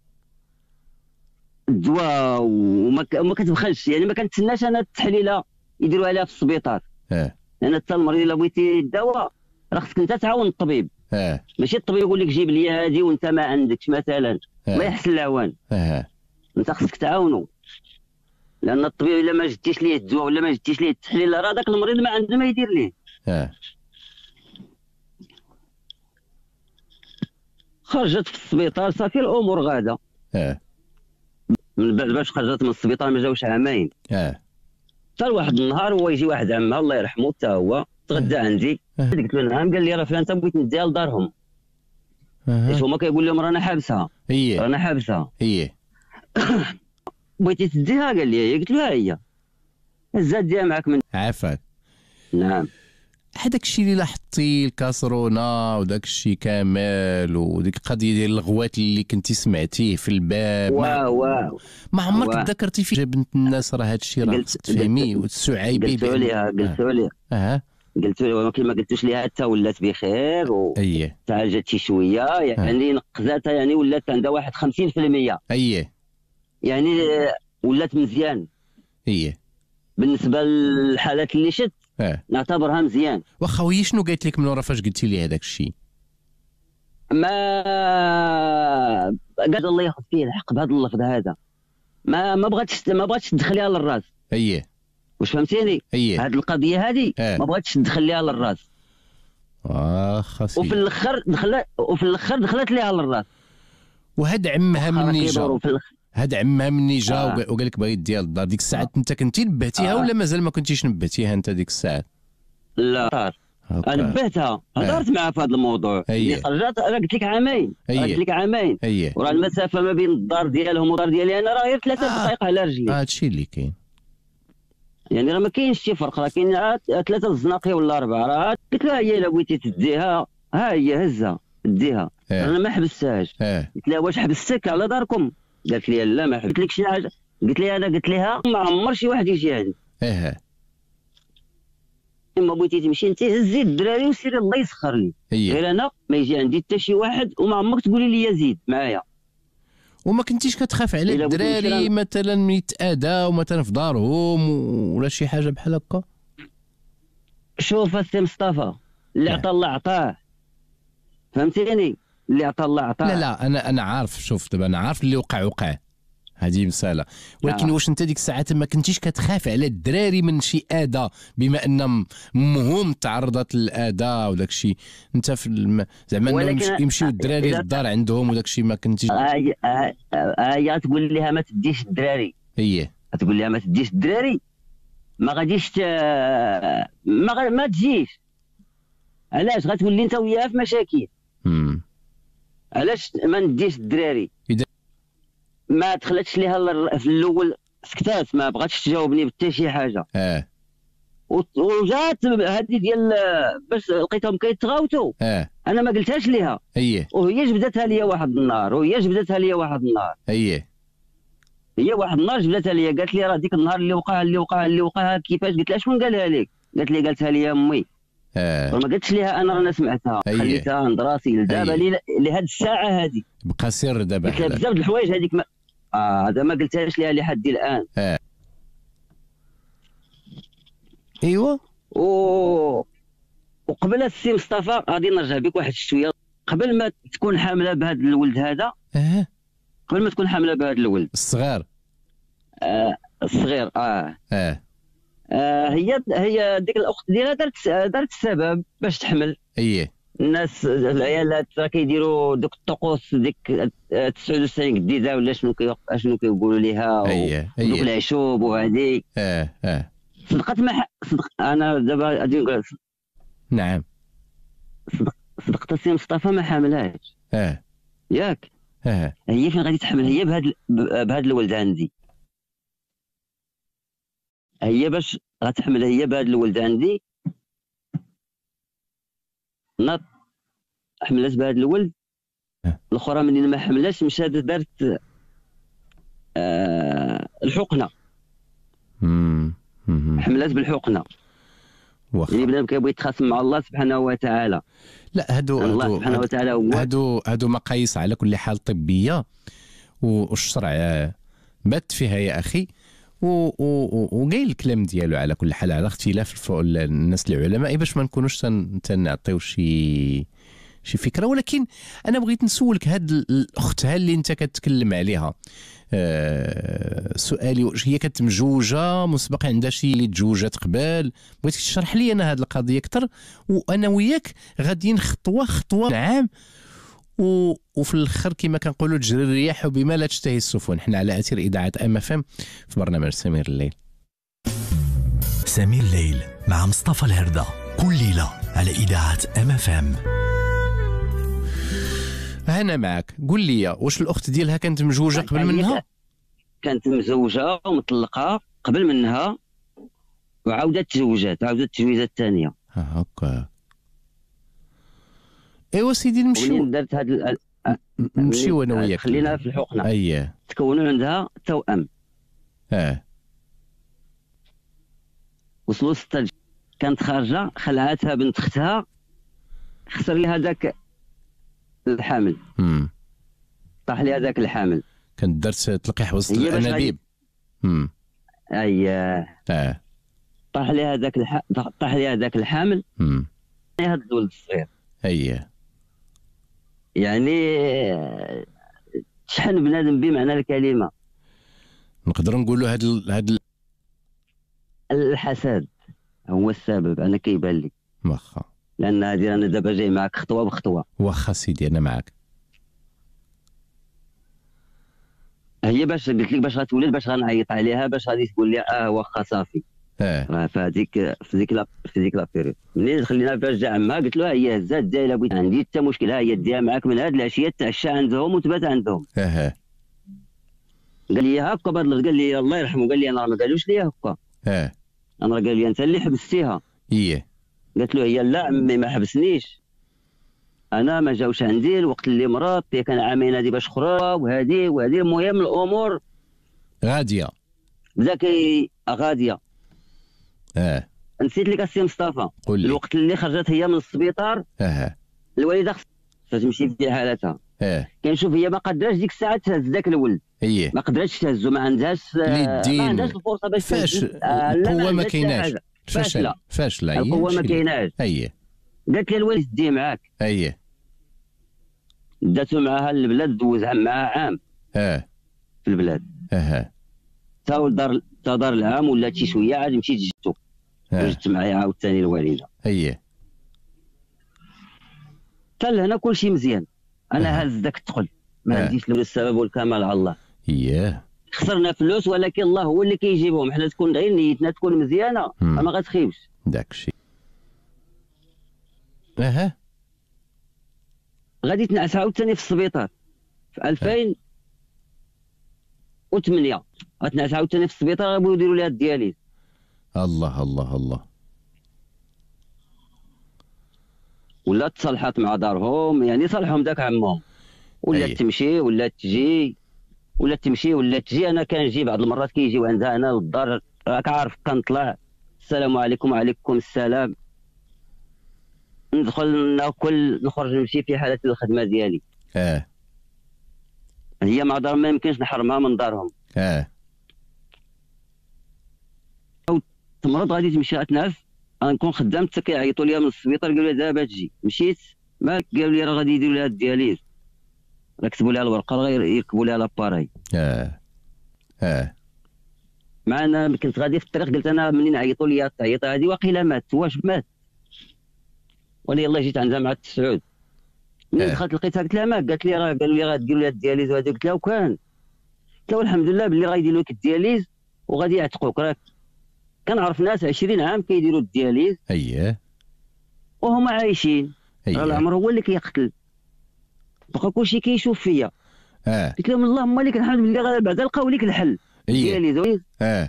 Speaker 2: الدواء وما كتبخلش، يعني ما كنتسناش انا التحليله يديروها لها في السبيطار. انا حتى المريض الا بغيتي الدواء راه خصك انت تعاون الطبيب. ماشي الطبيب يقول لك جيب لي هذه وانت ما عندكش مثلا. الله يحسن العوان. انت خصك تعاونوا، لان الطبيب الا ما جدتيش ليه الدواء ولا ما جدتيش ليه التحليل راه داك المريض ما عنده ما يدير ليه. خرجت في السبيطار صافي الامور غاده. من بعد باش خرجت من السبيطار ما جاوش عامين. حتى واحد النهار هو يجي واحد عمها الله يرحمه حتى هو تغدى عندي. قلت له نعم. قال لي راه فلان بغيت نديها لدارهم. حيت هما كيقول لهم رانا حابسها. رانا حابسها. بغيتي تديها؟ قال لي هي. قلت له ها هي هزها ديها معاك من
Speaker 1: عافاك.
Speaker 2: نعم.
Speaker 1: هذاك الشيء اللي لاحظتي الكاسرونه وداك الشيء كامل وديك القضيه ديال الغوات اللي كنتي سمعتيه في الباب ما عمرك تذكرتي فيه بنت الناس راه هذا الشيء راه خصك تفهميه وتسعيبيه؟
Speaker 2: قلت لها ولكن ما قلتوش ليها حتى ولات بخير تعالجت شي شويه، يعني نقزاتها، يعني ولات عندها واحد 50%. يعني ولات مزيان. بالنسبه للحالات اللي شت نعتبرها مزيان.
Speaker 1: واخا هي شنو قالت لك من ورا فاش قلتي لي هذاك الشيء؟
Speaker 2: ما قال الله ياخذ فيه الحق بهذا اللفظ هذا، ما بغاتش تدخليها للراس. واش فهمتيني؟ هذه القضيه هذه ما بغاتش تدخليها للراس.
Speaker 1: خاصي.
Speaker 2: وفي الاخر دخلت ليها للراس.
Speaker 1: وهاد عمها مني جا وقال لك باغي ديال الدار ديك الساعه انت كنتي نبهتيها ولا مازال ما كنتيش نبهتيها انت ديك الساعه؟
Speaker 2: لا نبهتها، هضرت معها في هذا الموضوع. خرجت انا قلت لك عامين. وراه المسافه ما بين الدار ديالهم والدار ديالي انا راه غير 3 دقائق على رجلي.
Speaker 1: هادشي اللي كاين،
Speaker 2: يعني راه ما كاينش شي فرق، راه كاين 3 الزناقيه ولا 4. راه قلت لها هي الا بغيتي تديها ها هي هزها ديها. انا ما حبستهاش. قلت لها واش حبستك على داركم؟ قالت لي لا ما حبست لك شي حاجه. قلت لها ما عمر شي واحد يجي عندي. اما بغيتي تمشي انت هزي الدراري وسيري الله يسخر لي. غير انا ما يجي عندي حتى شي واحد وما عمرك تقولي لي زيد معايا.
Speaker 1: وما كنتيش كتخاف على الدراري مثلا يتاذاو مثلا في دارهم ولا شي حاجه بحال هكا؟
Speaker 2: شوف السي مصطفى، اللي عطى الله عطاه، فهمتيني؟ اللي عطى الله عطاه.
Speaker 1: لا انا عارف. شوف دابا انا عارف اللي وقع هذه مساله، ولكن واش انت ديك الساعات ما كنتيش كتخاف على الدراري من شي اذى بما ان امهم تعرضت للاذى وداك الشيء؟ انت في زعما يمشيو الدراري للدار عندهم وداك الشيء ما كنتيش؟
Speaker 2: هي تقول لها ما تديش الدراري. تقول لها ما تديش الدراري، ما غاديش ما تجيش. علاش؟ غتولي انت وياها في مشاكل. علاش ما نديش الدراري؟ ما دخلتش ليها في الاول سكتات ما بغاتش تجاوبني بحتى شي حاجه. وجات هذه ديال باش لقيتهم كيتغاوتوا. انا ما قلتهاش ليها. وهي جبدتها ليا واحد النهار، هي واحد النهار جبدتها ليا، قالت لي راه ديك النهار اللي وقع كيفاش؟ قلت لها شكون قالها لك؟ قالت لي قالتها لي امي. وما قلتش ليها انا رانا سمعتها. خليتها عند راسي لدابا لهاد الساعه هذه
Speaker 1: بقى سر دابا.
Speaker 2: قلت لها بزاف د الحوايج هذيك هذا ما قلتهاش ليها لحد الان.
Speaker 1: ايوا.
Speaker 2: وقبل السي مصطفى غادي نرجع بك واحد شويه، قبل ما تكون حامله بهذا الولد هذا. قبل ما تكون حامله بهذا الولد
Speaker 1: الصغير.
Speaker 2: الصغير. هي ديك الاخت ديالها دارت السبب باش تحمل. الناس العيالات راه كيديروا دوك الطقوس ديك 99 جديده ولا شنو كيقولوا ليها. دوك العشوب وهذه. صدقت ما صدق. انا دابا غادي نقول
Speaker 1: نعم.
Speaker 2: صدقت السي مصطفى ما حاملهاش. ياك. هي فين غادي تحمل؟ هي بهذا الولد عندي. هي باش غتحمل هي بهذا الولد عندي. ناض حملت بهذا الولد. الاخرى منين ما حملاتش مشات دارت الحقنه. حملات بالحقنه. يعني بنادم كيبغي يتخاصم مع الله سبحانه وتعالى.
Speaker 1: لا
Speaker 2: الله سبحانه وتعالى
Speaker 1: هادو مقاييس على كل حال طبيه، والشرع بات فيها يا اخي، وقايل الكلام ديالو على كل حال على اختلاف الناس العلماء باش ما نكونوش تنعطيو شي فكره. ولكن انا بغيت نسولك هاد الاختها اللي انت كتكلم عليها، سؤالي واش هي كانت مجوجه مسبق عندها شي اللي تزوجات قبل؟ بغيتك تشرح لي انا هاد القضيه اكثر، وانا وياك غاديين خطوه نعم، وفي الاخر كما كنقولوا تجري الرياح بما لا تشتهي السفن. حنا على اثير اذاعه FM في برنامج سمير الليل.
Speaker 3: سمير الليل مع مصطفى الهردة كل ليله على اذاعه FM.
Speaker 1: انا معك. قول لي واش الاخت ديالها كانت مجوجه قبل منها؟
Speaker 2: كانت مزوجه ومطلقه قبل منها، وعاودت تزوجات التزويجه الثانيه.
Speaker 1: هكا. ايوا سيدي نمشيو.
Speaker 2: منين درت هاد
Speaker 1: نمشيو انا وياك.
Speaker 2: خلينا في الحقنه. تكونوا عندها توأم. وصلوا 6 كانت خارجه، خلعتها بنت اختها، خسر لها ذاك الحامل. طاح لها ذاك الحامل.
Speaker 1: كانت درت تلقيح وسط الانابيب.
Speaker 2: طاح لها ذاك الحامل. هذا الولد الصغير. يعني شحن بنادم بمعنى الكلمه.
Speaker 1: نقدر نقولوا هاد
Speaker 2: الحسد هو السبب. انا كيبان لي
Speaker 1: واخا،
Speaker 2: لان هذه انا دابا جاي معك خطوه بخطوه.
Speaker 1: واخا سيدي انا معك.
Speaker 2: هي باش قلت لك باش غتولد باش غنعيط عليها باش غادي تقول لي واخا صافي. راه في هذيك لا بيريود منين خلينا باش جا عمها قلت له هي هزات دايره بغيت عندي حتى مشكل، هي ديها معاك من هاد العشيه تعشى عندهم وتبات عندهم. قال لي هكا بهذا، قال لي الله يرحمه، قال لي انا ما قالوش لي هكا. انا قال لي انت اللي حبستيها. قلت له هي لا عمي ما حبسنيش، انا ما جاوش عندي الوقت اللي مرضت، كان عامين هذه باش خرج وهذه المهم الامور
Speaker 1: غاديه
Speaker 2: بدا غاديه. نسيت لك السي مصطفى الوقت اللي خرجت هي من السبيطار. الوالده خصها تمشي في حالتها. كنشوف هي ما قدرتش ديك الساعه تهز ذاك الولد. ما قدرتش تهزو، ما عندهاش الفرصه باش
Speaker 1: فاش القوه ما كايناش. فاشله
Speaker 2: القوه ما كايناش. قالت لي الوالد ديه معاك. داتو معاها البلاد، دوز معاها عام في البلاد. تا دار العام ولا شي شويه عاد مشيت جدتو. وجدت معايا عاوتاني الوالده. حتى لهنا كلشي مزيان. انا هاز داك الثقل، ما عنديش السبب والكمال على الله. خسرنا فلوس ولكن الله هو اللي كيجيبهم. حنا تكون غير نيتنا تكون مزيانه ما غتخيبش.
Speaker 1: داكشي.
Speaker 2: غادي تنعس عاوتاني في السبيطار في و8 غتنعس عاوتاني في السبيطار غيبغيو يديروا لها الدياليز.
Speaker 1: الله الله الله.
Speaker 2: ولا تصالحات مع دارهم، يعني صالحهم داك عمهم، ولا تمشي ولا تجي ولا تمشي ولا تجي. انا كنجي بعض المرات كيجيو عندها انا للدار، راك عارف، كنطلع السلام عليكم وعليكم السلام، ندخل ناكل نخرج نمشي في حالة الخدمة ديالي. هي مع دار ما يمكنش نحرمها من دارهم. تمرض غادي تمشي غتنعس، غنكون خدام حتى كيعيطوا ليا من السبيطار قالوا لي دابا تجي. مشيت مالك، قالوا لي راه غادي يديروا لها الدياليز، راه كتبوا لها الورقه غير يركبوا لها لاباري. مع انا كنت غادي في الطريق قلت انا منين عيطوا لي التعيطه هذه واقيلا مات، واش مات؟ وانا يلاه جيت عندها مع التسعود، ملي دخلت لقيتها قلت لها مالك؟ قالت لي راه قالوا لي غاديروا لها الدياليز وهذا. قلت لها وكان؟ قلت لها الحمد لله باللي غايديروا لك الدياليز وغادي يعتقوك. راه كنعرف ناس 20 عام كيديروا الدياليز وهما عايشين، راه العمر هو اللي كيقتل، بقى كلشي كيشوف فيا. قلت لهم اللهم لك الحمد باللي بعدا لقاو لك الحل دياليز.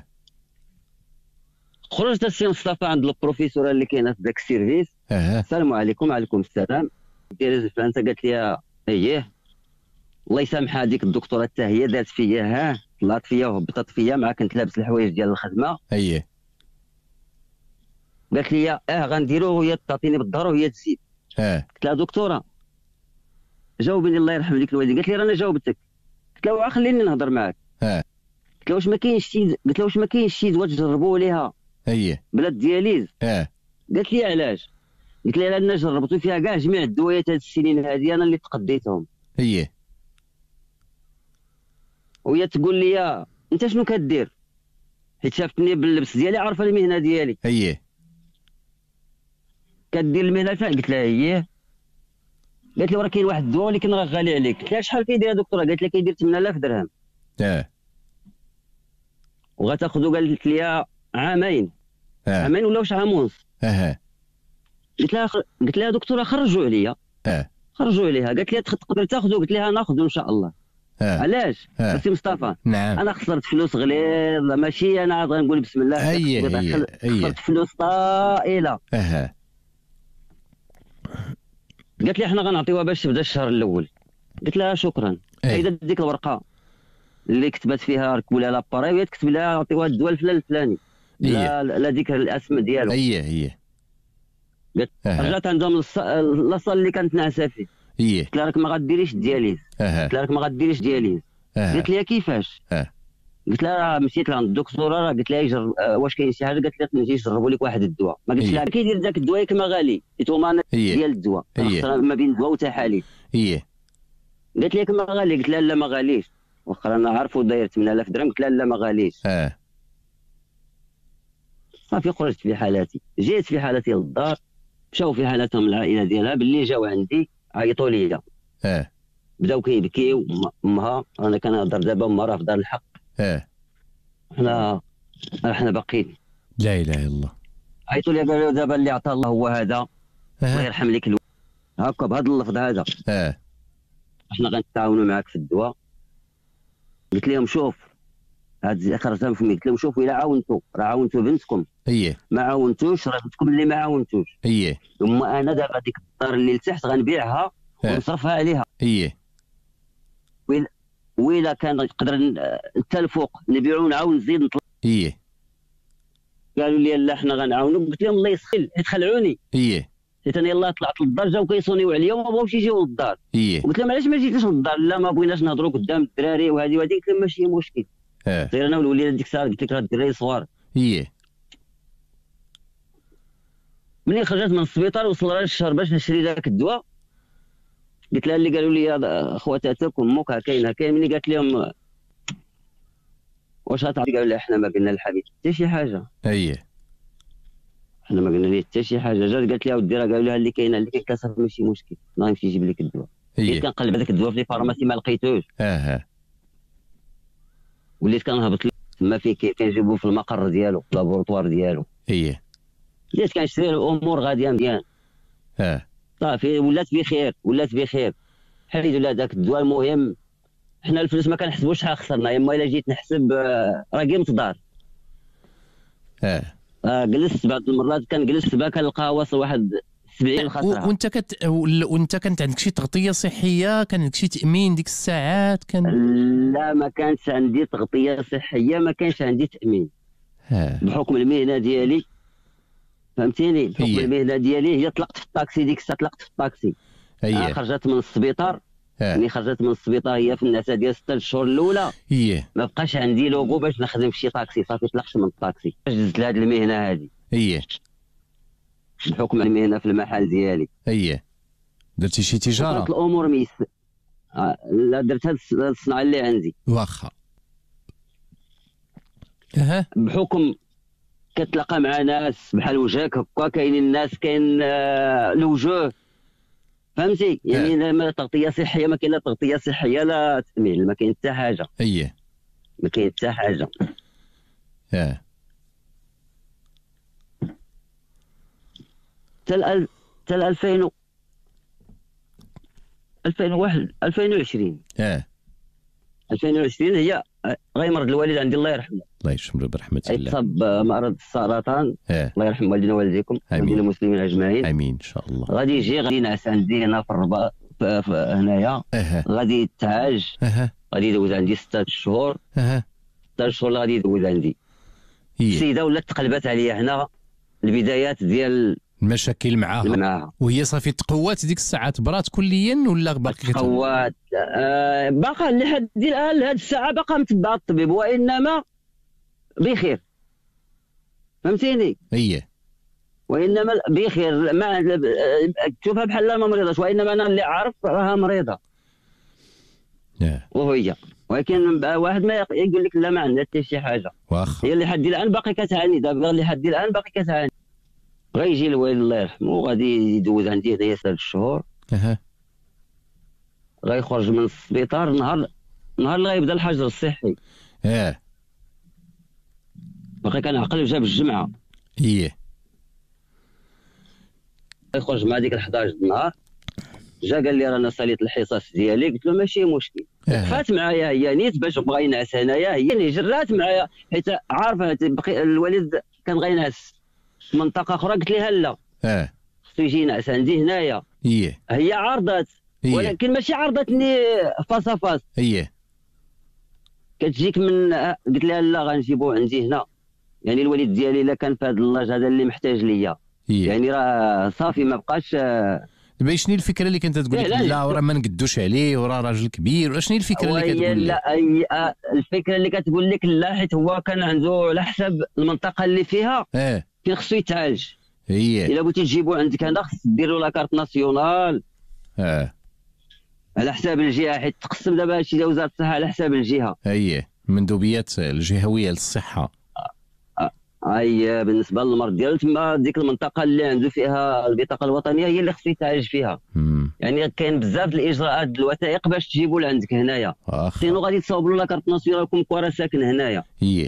Speaker 2: خرجت السي مصطفى عند البروفيسوره اللي كاينه في ذاك السيرفيس. السلام عليكم. وعليكم السلام. دياليز فرنسا. قالت لي اييه الله يسامحها هذيك الدكتوره حتى هي دارت فيا، طلعت فيا وهبطت فيا مع كنت لابس الحوايج ديال الخدمه. قالت لي غنديروه وهي تعطيني بالظهر وهي تزيد. قلت لها دكتوره جاوبيني الله يرحم ليك الوالدين. قالت لي رانا جاوبتك. قلت لها خليني نهضر معاك. قلت لها واش ما كاينش شي دواء تجربوا ليها بلا الدياليز؟ قالت لي علاش؟ قلت لها لان جربتو فيها كاع جميع الدويات هاد السنين هادي انا اللي تقديتهم. وهي تقول لي انت شنو كدير؟ حيت شافتني باللبس ديالي عارفه المهنه ديالي. كدير المهنه فين؟ قلت لها اييه. قالت لي راه كاين واحد الدواء ولكن راه غالي عليك. قلت لها شحال كيدير يا دكتوره؟ قالت لي كيدير 8000 درهم. وغتاخذوا قالت لي عامين. عامين ولا واش عام ونص. قلت لها دكتوره خرجوا عليا. خرجوا عليها. قالت لي تقدر تاخذوا؟ قلت لها ناخذوا ان شاء الله. علاش؟ سي مصطفى
Speaker 1: نعم.
Speaker 2: انا خسرت فلوس غليظه، ماشي انا عاد غنقول بسم الله. خسرت فلوس طائله. قالت لي حنا غنعطيوها باش تبدا الشهر الاول. قلت لها شكرا. حيدت ديك الورقه اللي كتبت فيها ركبوا لها لاباري وهي تكتب لها عطيوها الدواء الفلان الفلاني، لا ذكر الاسم ديالو. رجعت عندهم لاصال اللي كانت ناعسه فيه. قلت لها راك ما غديريش الدياليز. قلت لها راك ما غديريش دياليز. قالت لي كيفاش؟ قلت لها مشيت لعند الدكتوره، راه قلت لها واش كاين شي حاجه؟ قالت لي نجي نجربوا لك واحد الدواء. ما قلتش لها كيدير ذاك الدواء كما غالي الثمن ديال الدواء ما بين الدواء وتحاليل. قالت لي كما غالي. قلت لها لا ما غاليش، واخا انا عارفو داير 8000 درهم. قلت لها لا ما غاليش. صافي خرجت في حالاتي، جيت في حالتي للدار، مشاو في حالتهم العائله ديالها. باللي جاو عندي عيطوا لي، بداو كيبكيو. امها انا كنهضر دابا، امها راه في دار الحق. حنا باقيين.
Speaker 1: لا اله الا الله.
Speaker 2: عيطوا لي قالوا دابا اللي عطاه الله هو هذا، الله يرحم لك هكا بهذا اللفظ هذا. احنا غنتعاونوا معاك في الدواء. قلت لهم شوف هاد خرجتها من فمي. قلت لهم شوفوا الا عاونتوا راه عاونتوا بنتكم، ما عاونتوش راه بنتكم اللي ما عاونتوش. ثم انا دابا ديك الدار اللي لتحت غنبيعها ونصرفها عليها. وإلا كان يقدر حتى الفوق نبيعو ونعاون نزيد نطلع. قالوا لي لا حنا غنعاونوك. قلت لهم الله يسخل حيت خلعوني. حيت انا يلاه طلعت للدار جاو كيصونيو عليا وما بغاوش يجيو للدار. قلت لهم علاش ما جيتوش للدار؟ لا ما بغيناش نهضروا قدام الدراري وهذه وهذه. قلت لهم ماشي مشكل، سير انا والوليدات ديك الساعه. قلت لك راه الدراري صغار. ملي خرجت من السبيطار وصل راه الشهر باش نشري ذاك الدواء. قلت لها اللي قالوا لي خواتاتك وامك كاين. ملي قالت لهم واش غتعطي؟ قالوا لها حنا ما قلنا للحبيب حتى شي حاجه. حنا ما قلنا ليه حتى شي حاجه. جات قالت لها ودي راه قالوا لها اللي كاينه اللي كاين. صافي ماشي مشكل، غنمشي نجيب لك الدواء. وليت كنقلب هذاك الدواء في لي فارماسي ما لقيتوش. وليت كنهبط تما فين كنجيبوه في المقر ديالو، في لابورطوار ديالو. وليت كنشري الامور غاديه مزيان. صافي ولات بخير. الحمد لله ذاك الدواء المهم حنا الفلوس ما كنحسبوش شحال خسرنا، اما الا جيت نحسب راه قيمة دار. جلست بعض المرات كنجلس تبا كنلقاها واصل واحد 70 خسرها.
Speaker 1: وانت كانت عندك شي تغطيه صحيه؟ كان عندك شي تامين ديك الساعات؟
Speaker 2: لا ما كانش عندي تغطيه صحيه، ما كانش عندي تامين. بحكم المهنه ديالي فهمتيني، بحكم المهنه ديالي هي طلقت في الطاكسي. ديك الساعه طلقت في الطاكسي. خرجت من السبيطار. ملي خرجت من السبيطار هي في النعسه ديال 6 شهور الاولى ما بقاش عندي لوغو باش نخدم في شي طاكسي، صافي طلقت من الطاكسي باش دزت لهاد المهنه هادي. بحكم المهنه في المحل ديالي.
Speaker 1: درتي شي تجاره؟
Speaker 2: كانت الامور لا درت هاد الصنعه اللي عندي.
Speaker 1: واخا.
Speaker 2: بحكم كتلاقى مع ناس بحال وجهك هكا، كاينين الناس كاين الوجوه فهمتي، يعني ما تغطيه صحيه، ما كاين لا تغطيه صحيه لا تامين، ما كاين حتى حاجه. ما كاين حتى حاجه. حتى 2000 2001 2020 2020 هي غيمرض الوالد عندي الله يرحمه.
Speaker 1: الله يشمله برحمه الله.
Speaker 2: يتصاب مرض السرطان. الله يرحم والدينا ووالديكم والدين المسلمين اجمعين.
Speaker 1: امين ان شاء الله.
Speaker 2: غادي ينعس عندي هنا في الرباط هنايا. غادي يتعالج. غادي يدوز عندي 6 شهور. 6 شهور اللي غادي يدوز عندي. السيده ولات تقلبات عليا هنا البدايات ديال
Speaker 1: المشاكل معاها. وهي صافي تقوات ديك الساعات، برات كليا ولا باقي
Speaker 2: تقوات؟ باقا لحد الان لهاد الساعه باقا متبعه الطبيب، وانما بخير فهمتيني. وانما بخير، ما تشوفها بحال ما مريضاش، وانما انا اللي عارف راها مريضه. وهي ولكن واحد ما يقول لك لا ما عندها حتى شي حاجه. هي اللي حد الان باقي كتعاني، دابا اللي حد الان باقي كتعاني. غيجي الوالد الله يرحمه وغادي يدوز عندي هنايا 6 شهور. غيخرج من السبيطار نهار اللي غيبدا الحجر الصحي. باقي كنعقل جاب الجمعه. غيخرج مع ديك 11 النهار، جا قال لي رانا ساليت الحصص ديالي. قلت له ماشي مشكل. وقفات معايا هي نيت باش بغا ينعس هنايا، هي اللي جرات معايا حيت عارفه الوالد كان غينعس في منطقه اخرى. قلت لها لا خصو يجي ينعس عندي هنايا. هي عارضات ولكن ماشي عارضتني فاس فاس. كتجيك من قلت لها لا غنجيبوه عندي هنا، يعني الوالد ديالي الا كان في هذا اللاج هذا اللي محتاج ليا يعني راه صافي ما بقاش.
Speaker 1: دابا شنو الفكره اللي كنت تقول لك لا وراه ما نقدوش عليه وراه راجل كبير، ولا شنو الفكره اللي كتقول لك؟
Speaker 2: لا الفكره اللي كتقول لك لا، حيت هو كان عنده على حسب المنطقه اللي فيها فين خصو يتعالج. الا بغيتي تجيبو عندك هنا خص دير له لاكارت ناسيونال على حساب الجهه، حيت تقسم دابا هادشي ديال وزاره الصحه على حساب الجهه.
Speaker 1: المندوبيات الجهويه للصحه.
Speaker 2: بالنسبه للمرض ديالو تما ديك المنطقه اللي عنده فيها البطاقه الوطنيه هي اللي خصو يتعالج فيها. يعني كاين بزاف الاجراءات الوثائق باش تجيبو لعندك هنايا، سينو غادي تصاوب له لاكارت ناسيونال كوم كوا راه ساكن هنايا.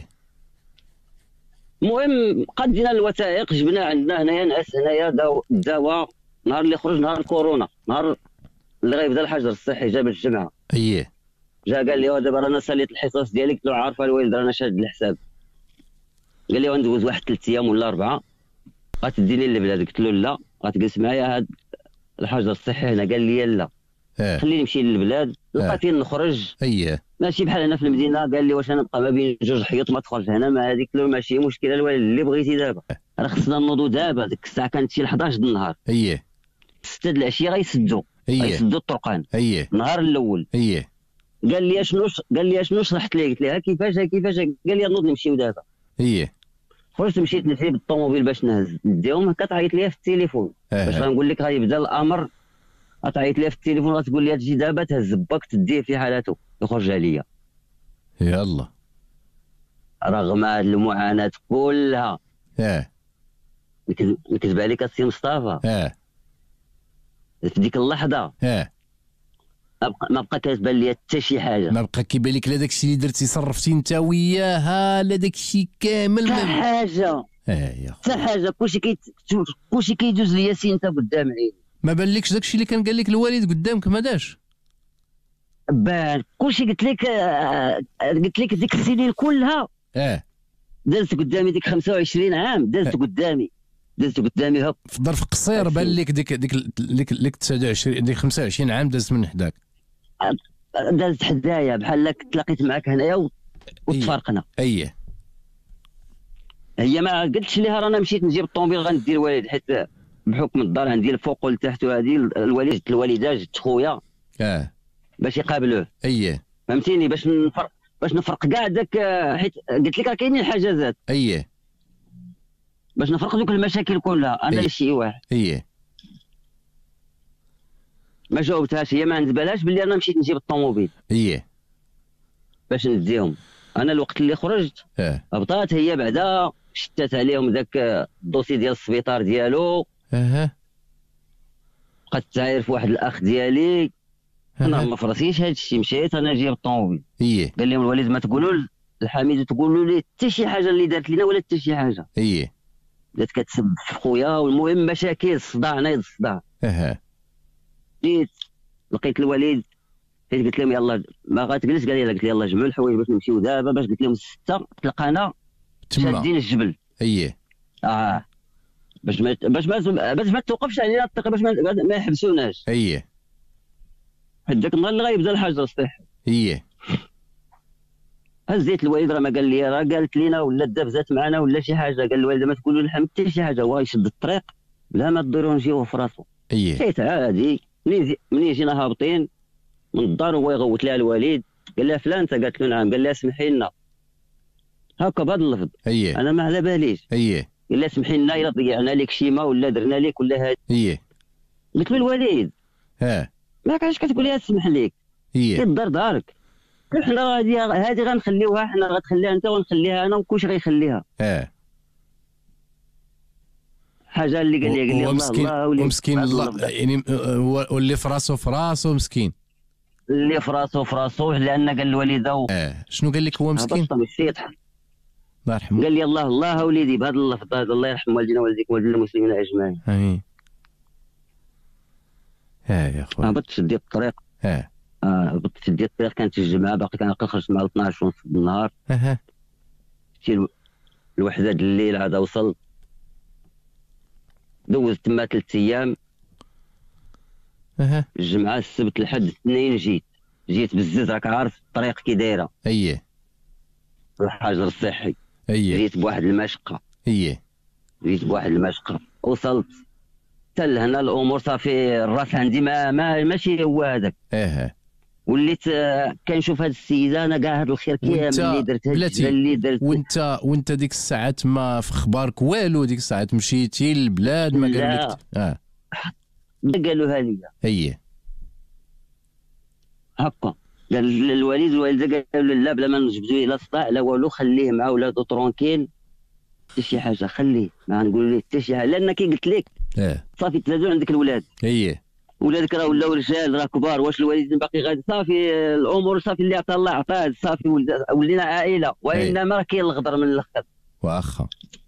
Speaker 2: المهم قدينا الوثائق، جبنا عندنا هنايا نعس هنايا الدواء. نهار اللي خرج نهار الكورونا، نهار اللي غيبدا الحجر الصحي جاب الجمعه. جا قال لي دابا رانا ساليت الحصص ديالك. قلت له عارفه الوالد رانا شاد الحساب. قال لي غندوز واحد 3 ايام ولا 4 غتديني للبلاد. قلت له لا غتجلس معايا هاد الحجر الصحي هنا. قال لي لا خليني نمشي للبلاد لقيتني نخرج. ماشي بحال هنا في المدينه. قال لي واش انا نبقى ما بين جوج حيوط ما تخرج هنا مع هذيك؟ قلت له ماشي مشكله الوالد اللي بغيتي دابا، راه خصنا نوضوا دابا. ديك الساعه كانت شي 11 د النهار. 6 د العشيه غيسدوا الطرقان النهار الاول. قال لي شنو شرحت ليه؟ قلت له كيفاش قال لي نوض نمشيو دابا. خرجت مشيت نسيب الطوموبيل باش نديهم. كتعيط ليا في التليفون باش غنقول لك غيبدا الامر. غتعيط ليا في التليفون غتقول لي تجي دابا تهز باك تديه في حالته يخرج عليا.
Speaker 1: يلا
Speaker 2: رغم هذه المعاناه كلها نكذب عليك السي مصطفى، في ديك اللحظه ما بقى كتبان لي حتى شي حاجه.
Speaker 1: ما بقى كيبان لك لا داكشي اللي درتي صرفتي انت وياها لا داكشي كامل
Speaker 2: حتى حاجه. حتى حاجه كلشي كيدوز ليا سي انت قدام عيني.
Speaker 1: ما بانلكش داكشي اللي كان قال لك الوالد قدامك ما داش؟
Speaker 2: بان كلشي قلت لك ديك السنين كلها دازت قدامي، ديك 25 عام دازت قدامي هك
Speaker 1: في ظرف قصير بان لك ديك 29 ديك 25 عام دازت من حداك،
Speaker 2: دازت حدايا بحال تلاقيت معاك هنايا وتفارقنا.
Speaker 1: اييه
Speaker 2: هي ما قلتش ليها رانا مشيت نجيب الطوموبيل غندي الوالد، حيت بحكم الدار عندي الفوق والتحت وهذه الوالده جات خويا باش يقابلوه.
Speaker 1: اييه
Speaker 2: فهمتيني، باش نفرق كاع داك، حيت قلت لك راه كاينين الحجازات.
Speaker 1: اييه
Speaker 2: باش نفرق دوك المشاكل كلها انا لشي واحد.
Speaker 1: اييه
Speaker 2: ما جاوبتهاش، هي ما عندبالهاش باللي انا مشيت نجيب الطوموبيل.
Speaker 1: اييه
Speaker 2: باش نديهم انا الوقت اللي خرجت. هبطات هي بعدا شتات عليهم ذاك الدوسي ديال السبيطار ديالو. بقات تعاير واحد الاخ ديالي. انا ما فراسيش هذا الشيء، مشيت انا جايب الطوموبيل. قال لهم الوالد ما تقولوا للحميد تقولوا لي حتى شي حاجه اللي دارت لنا ولا حتى شي حاجه. بدات كتسب في خويا، والمهم مشاكل، صداع نايض الصداع. جيت لقيت الوالد، حيت قلت لهم يلاه ما غاتجلس، قال لي قلت لي يلاه جمعوا الحوايج باش نمشيو دابا، باش قلت لهم 6 تلقانا شادين الجبل. باش ما توقفش علينا الطريق، باش ما يحبسوناش. حيت ذاك النهار اللي غيبدا الحجر الصحي. هزيت الوالد، راه ما قال لي، راه قالت لينا ولا دابزات معنا ولا شي حاجه. قال الوالد ما تقولوا للحم حتى شي حاجه، هو يشد الطريق بلا ما تضروا نجيوه في راسو. مشيت عادي، منين جينا هابطين من الدار هو يغوت لها الوالد، قال لها فلان انت؟ قالت له نعم. قال لها اسمحي لنا هكا بهذا اللفظ. انا ما على باليش. قال لها اسمحي لنا الا ضيعنا لك شيما ولا درنا لك ولا هذا. قلت له الوالد ما كانش كتقول لي اسمح لك، الدار دارك، حنا هذه غنخليوها، حنا غتخليها انت ونخليها انا وكلشي غيخليها. حاجه اللي قال لي الله
Speaker 1: ومسكين الله، يعني واللي في راسه مسكين،
Speaker 2: اللي في راسه لان قال الوالده
Speaker 1: شنو قال لك هو مسكين؟ الله يرحمه.
Speaker 2: قال لي الله وليدي بهذا اللفظ هذا، الله يرحم والدينا والديك والدين المسلمين اجمعين.
Speaker 1: امين. يا خويا
Speaker 2: هبطت شديت الطريق. هبطت شديت الطريق، كانت الجمعه باقي كان خرجت مع 12 ونص النهار. مشيت الوحده د الليل عاد وصلت، دوزت تما 3 ايام. الجمعه السبت الحد الاثنين جيت بالزز، راك عارف الطريق كي دايره. الحجر الصحي. جيت بواحد المشقه. وصلت حتى لهنا الامور صافي، الراس عندي ماشي هو هذاك. وليت كنشوف هاد السيده، انا كاع هاد الخير كامل اللي درت، هاد اللي درت.
Speaker 1: وانت ديك الساعات ما في اخبارك والو، ديك الساعات مشيتي للبلاد ما قالوا لك؟
Speaker 2: قالوها لي. هكا قال الوالده قالوا لا بلا ما نجبدوه لا صداع لا والو، خليه مع ولادو ترونكيل، حتى شي حاجه خليه، ما نقول ليه حتى شي حاجه، لان كي قلت لك صافي تلازم عندك الولاد. ولادك راه ولاو رجال، راه كبار، واش الوالدين باقي غادي؟ صافي الامور صافي اللي عطا الله عطاه، صافي ولينا عائله، وانما راه كاين الغدر من الاخر.
Speaker 1: واخا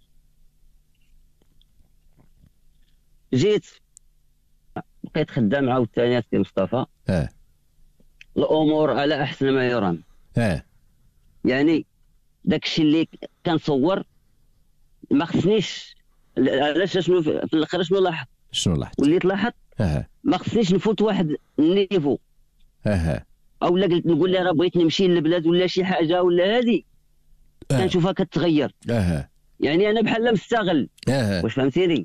Speaker 2: جيت بقيت خدام عاوتاني سي مصطفى. الامور على احسن ما يرام. يعني داك الشيء اللي كنصور ما خصنيش، علاش شنو في الاخر شنو لاحظت؟ وليت لاحظت ما خصنيش نفوت واحد النيفو. او لا قلت نقول لها راه بغيت نمشي للبلاد ولا شي حاجه ولا هذه، كنشوفها كتغير. يعني انا بحال مستغل. واش فهمتيني؟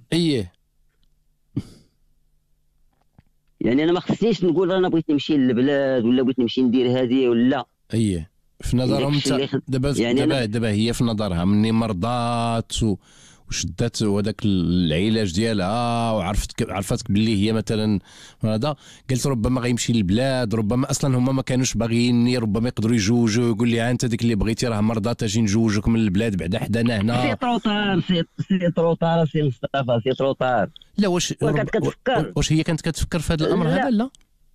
Speaker 2: يعني انا ما خصنيش نقول انا بغيت نمشي للبلاد ولا بغيت نمشي ندير هذه ولا.
Speaker 1: في نظرهم انت دابا هي في نظرها مني مرضات وشدات وهذاك العلاج ديالها وعرفتك باللي هي مثلا هذا، قلت ربما غيمشي للبلاد، ربما اصلا هما ما كانوش باغييني، ربما يقدروا يجوجوا، يقول لي انت ديك اللي بغيتي راه مرضات اجي نجوجك من البلاد بعدا حدانا هنا.
Speaker 2: سي تروطار سي مصطفى، سي تروطار.
Speaker 1: لا واش هي كانت كتفكر في هذا الامر هذا؟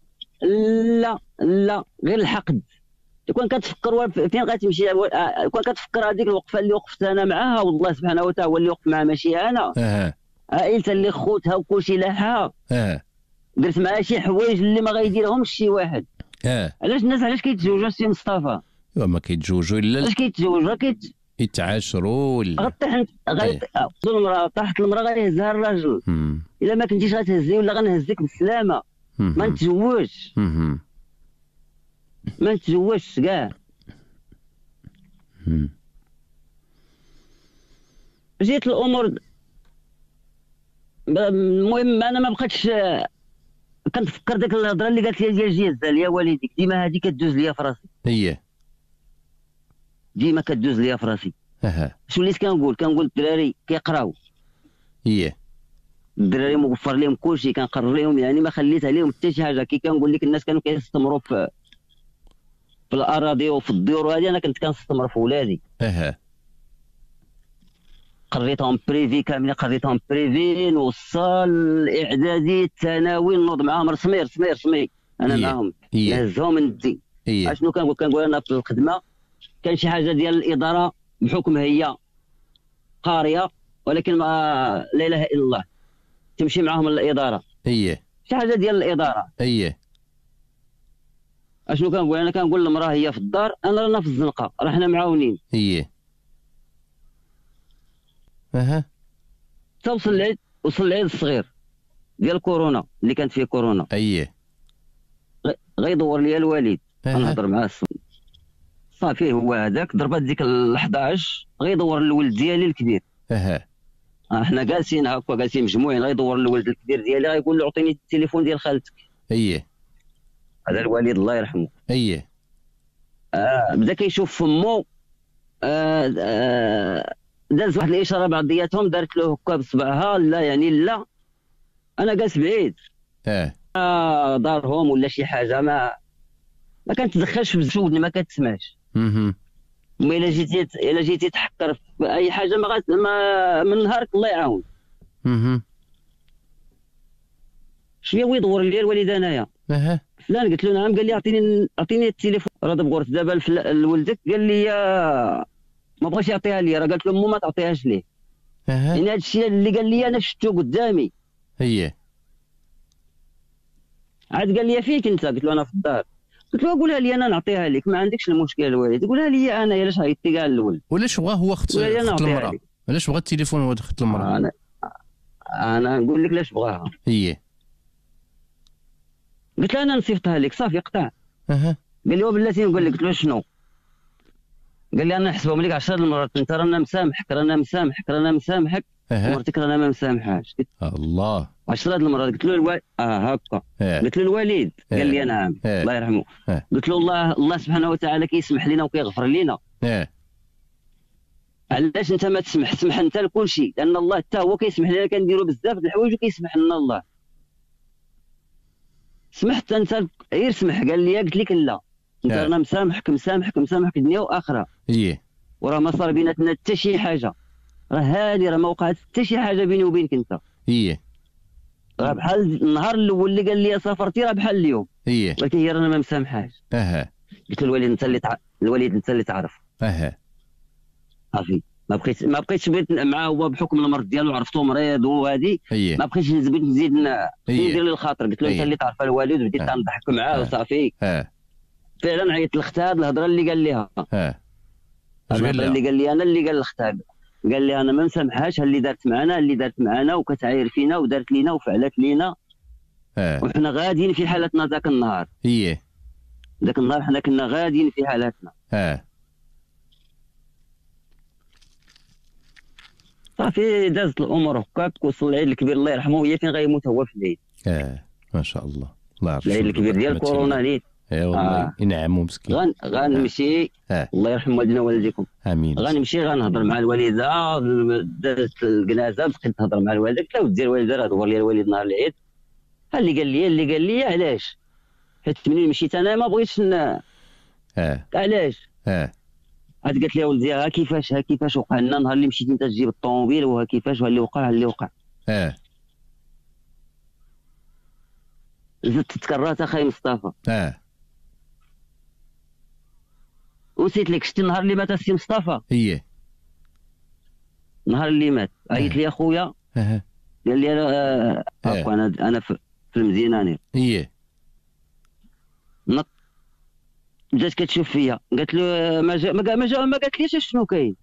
Speaker 2: لا غير الحقد. كون كتفكر فين غتمشي، كون كتفكر هذيك الوقفه اللي وقفت انا معاها، والله سبحانه وتعالى هو اللي وقف معها ماشي انا. عائلتها اللي خوتها وكلشي لاحها. درت معها شي حوايج اللي ما غيديرهمش شي واحد. علاش الناس علاش كيتزوجوا السي مصطفى؟
Speaker 1: ايوا ما كيتزوجوا الا
Speaker 2: علاش كيتزوجوا
Speaker 1: يتعاشروا
Speaker 2: غطيح المراه، طاحت المراه غيهزها الراجل. الا ما كنتيش غتهزني ولا غنهزك بالسلامه. ما نتزوجش. ما نتزوجش كاع. جيت الامور. المهم انا ما بقيتش كنتفكر ديك الهضره اللي قالت لي ديال جيزال يا والديك، ديما هذه كدوز ليا في راسي. ديما كدوز ليا في راسي. شنو وليت كنقول الدراري كيقراو. الدراري موفر لهم كلشي، كنقرر لهم، يعني ما خليت عليهم حتى شي حاجه. كي كنقول لك الناس كانوا كيستمروا في الاراضي وفي الديور وهذه، انا كنت كنستمر في ولادي. قريتهم بريفي كاملين، قريتهم بريفي، نوصل الاعدادي الثانوي، نوض معاهم رسمي انا معاهم نهزهم من الدين. اشنو كنقول انا في الخدمه كان شي حاجه ديال الاداره بحكم هي قاريه، ولكن ما لا اله الا الله تمشي معاهم الاداره. شي حاجه ديال الاداره. اشنو كنقول انا؟ كنقول المراه هي في الدار، انا رانا في الزنقه، راه حنا معاونين. وصل العيد الصغير ديال كورونا اللي كانت فيه كورونا. غيدور لي الوالد، غنهضر معاه صافي، هو هذاك ضربات ديك ال 11 غيدور للولد ديالي الكبير. حنا جالسين هكا، جالسين مجموعين، غيدور للولد الكبير ديالي غيقول له عطيني التليفون ديال خالتك. هذا الوالد الله يرحمه. بدا كيشوف فمو. داز واحد الاشاره بعضياتهم، دارت له هكا بصبعها، لا يعني لا، انا جالس بعيد. دارهم ولا شي حاجه، ما كنتدخلش في ودني، ما كتسمعش. الا جيتي تحكر في اي حاجه ما من نهارك الله يعاون. شويه ويدور لي الوالد انايا. فلان قلت له نعم، قال لي اعطيني التليفون. راه دابا دابا لولدك، قال لي ما بغاش يعطيها لي، راه قالت له مو ما تعطيهاش ليه. يعني هذا الشيء اللي قال لي انا شفتو قدامي. عاد قال لي فيك انت؟ قلت له انا في الدار. قلت له قولها لي انا نعطيها لك، ما عندكش المشكل الوالد، قولها لي انا. علاش عيطتي كاع الاول؟
Speaker 1: ولاش بغا هو خط المراه؟ علاش بغا التليفون هو خط المراه؟
Speaker 2: انا نقول لك لاش بغاها. قلت له انا نصيفطها لك صافي قطع. قال لي وبلاتي نقول لك. قلت له شنو؟ قال لي انا نحسبهم لك 10 المرات، انت رانا مسامحك مرتك رانا ما مسامحاش. الله 10 المرات. قلت له هكا. قلت له الوالد. قال لي نعم الله يرحمه. قلت له الله سبحانه وتعالى كيسمح لنا وكيغفر لنا. علاش انت ما تسمح؟ سمح انت لكل شيء، لان الله حتى هو كيسمح لنا، كنديروا بزاف د الحوايج وكيسمح لنا الله. سمحت انت غير سمح. قال لي قلت لك لا، انت رانا مسامحك دنيا واخره. وراه ما صار بيناتنا حتى شي حاجه، راه هادي راه ما وقعت حتى شي حاجه بيني وبينك انت. راه بحال النهار الاول اللي قال لي سافرتي، راه بحال اليوم. ولكن هي رانا ما مسامحاش. قلت له الوالد انت اللي تعرف. صافي ما بقيتش بغيت معاه، هو بحكم المرض ديالو عرفتو مريض وهادي، ما بقيتش نزيد ندير له الخاطر. قلت له انت اللي تعرف الوالد، وبديت نضحك معاه وصافي. فعلا عيطت لاختها الهضره اللي قال ليها. الهضره اللي قال لي انا، اللي قال لاختها، قال لي انا ما مسامحهاش اللي دارت معنا وكتعاير فينا ودارت لينا وفعلت لينا. وحنا غاديين في حالتنا ذاك النهار. ذاك النهار حنا كنا غاديين في حالتنا. صافي دازت الامور هكاك، وصل العيد الكبير الله يرحمه، هي فين غيموت هو في العيد.
Speaker 1: ما شاء الله الله يرحمه.
Speaker 2: العيد الكبير ديال كورونا نيت.
Speaker 1: والله ينعمو مسكين.
Speaker 2: غنمشي. الله يرحم والدينا ووالديكم.
Speaker 1: امين.
Speaker 2: غنمشي غنهضر مع الوالده، دازت الجنازه، بقيت نهضر مع الوالده. قلت له ودي الوالده راه دور لي الوالد نهار العيد. اللي قال لي علاش؟ حيت منين مشيت انا ما بغيتش علاش؟ عاد قالت لي ولدي ها كيفاش وقع لنا نهار اللي مشيتي انت تجيب الطوموبيل، وها كيفاش، وها اللي وقع. زدت تكررت اخي مصطفى. ونسيت لك. شتي النهار اللي مات السي مصطفى؟ النهار اللي مات عيط لي اخويا. قال لي انا في المدينه. نط بدات كتشوف فيا، قالت له ما قالتليش شنو كاين.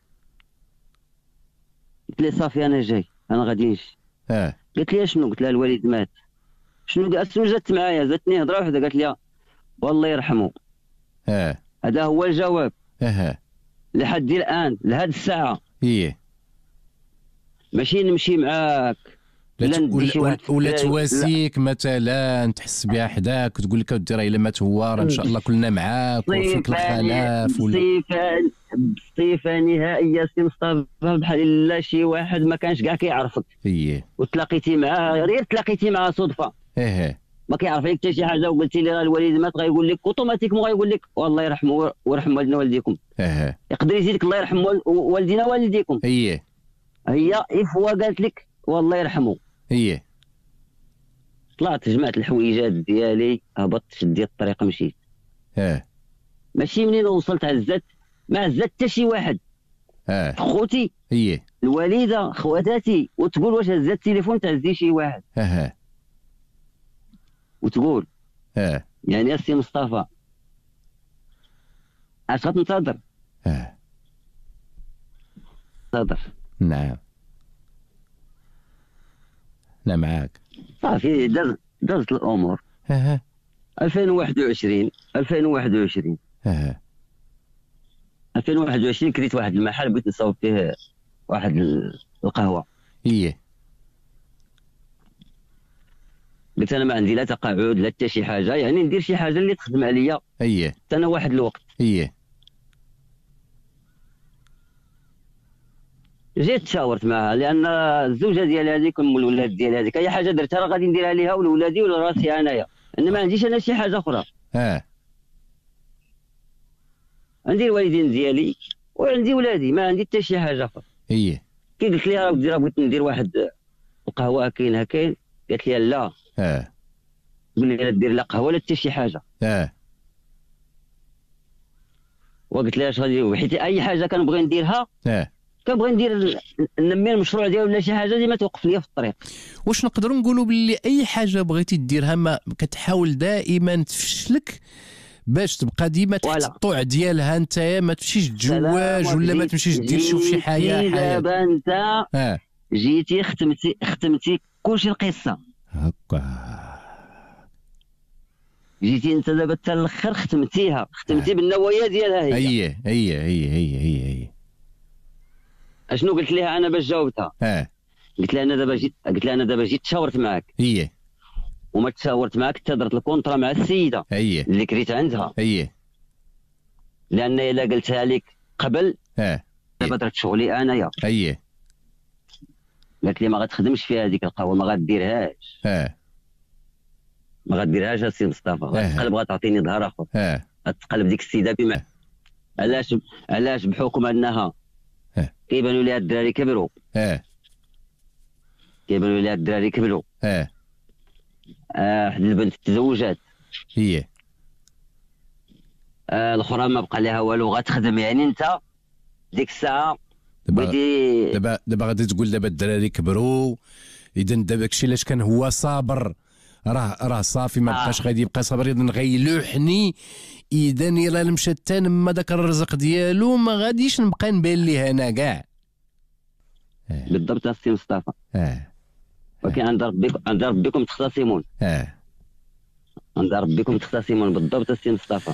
Speaker 2: قلت لها صافي انا جاي، انا غادي نمشي. قالت لي شنو؟ قلت لها الوالد مات. شنو جات معايا؟ جاتني هضره وحده، قالت لي والله يرحمه. هذا هو الجواب. لحد الان لهاد الساعه. ماشي نمشي معاك
Speaker 1: ولا تواسيك مثلا، تحس بها حداك وتقول لك اودي راه الا مات هو راه ان شاء الله كلنا معاك وفيك الخلاف.
Speaker 2: بصفه نهائيه سي مصطفى، بحال لا شي واحد ما كانش كاع كيعرفك وتلاقيتي معاه، غير تلاقيتي معاه صدفه ما كيعرف لك حتى شي حاجه، وقلتي لي راه الوالد مات، غايقول لك اوتوماتيكمون، غايقول لك والله يرحمه ويرحم والدنا والديكم. يقدر يزيدك الله يرحم والدينا والديكم. هي إفوا قالت لك والله يرحمه. طلعت جمعت الحويجات ديالي، هبطت شديت الطريق مشيت. ماشي منين وصلت عزت، ما عزت حتى شي واحد. خوتي الوالده خواتاتي، وتقول واش هزت التليفون تعزي شي واحد. وتقول يعني السي مصطفى اش غتنتظر؟ نتظر.
Speaker 1: نعم انا معاك.
Speaker 2: صافي درت الامور. 2021 كريت واحد المحل بغيت نصاوب فيه واحد القهوه. قلت انا ما عندي لا تقاعد لا حتى شي حاجه، يعني ندير شي حاجه اللي تخدم عليا حتى انا واحد الوقت. جيت تشاورت معها، لان الزوجه ديال هذيك ام الولاد ديال هذيك اي حاجه درتها راه غادي نديرها ليها ولولادي ولراسي انايا، انا ما عنديش انا شي حاجه اخرى. عندي الوالدين ديالي وعندي ولادي، ما عندي حتى شي حاجه اخرى. كي قلت لها راه بغيت ندير واحد القهوه كاين قالت لي لا. قول لي لا دير لا قهوه لا حتى شي حاجه. وقلت لها اش غادي، حيت اي حاجه كنبغي نديرها كنبغي ندير نمي المشروع ديالي ولا شي حاجه ديما توقف ليا في الطريق.
Speaker 1: واش نقدروا نقولوا باللي اي حاجه بغيتي ديرها ما كتحاول دائما تفشلك باش تبقى ديما تحت الطوع ديالها انت، ما تمشيش تزواج ولا ما تمشيش دير شي حياه.
Speaker 2: دابا انت جيتي ختمتي كلشي القصه
Speaker 1: هكا.
Speaker 2: جيتي انت دابا حتى الاخر ختمتي بالنوايا ديالها هي.
Speaker 1: هي
Speaker 2: اشنو قلت لها انا باش جاوبتها؟ قلت لها انا دابا جيت تشاورت معاك. وما تشاورت معاك حتى درت الكونطرا مع السيده اللي كريت عندها. لان الا قلتها لك قبل دابا درت شغلي انايا. قالت لي ما غتخدمش فيها هذيك القهوه، ما غديرهاش. ما غديرهاش السي مصطفى، غتقلب غتعطيني ظهر اخر. غتقلب ديك السيده بما علاش بحكم انها كيبانوا ليها الدراري كبروا. واحد البنت تزوجات، الاخرى ما بقى لها والو غتخدم. يعني انت ديك الساعه
Speaker 1: دابا غادي تقول دابا الدراري كبروا، اذا دابا داكشي علاش كان هو صابر راه صافي ما بقاش غادي يبقى صابر، اذا غيلوحني، اذا الا مشى تنما داك الرزق ديالو ما غاديش نبقى نبان ليه انا كاع.
Speaker 2: بالضبط السي مصطفى. ولكن عند ربكم تختصمون. عند ربكم تختصمون بالضبط السي مصطفى.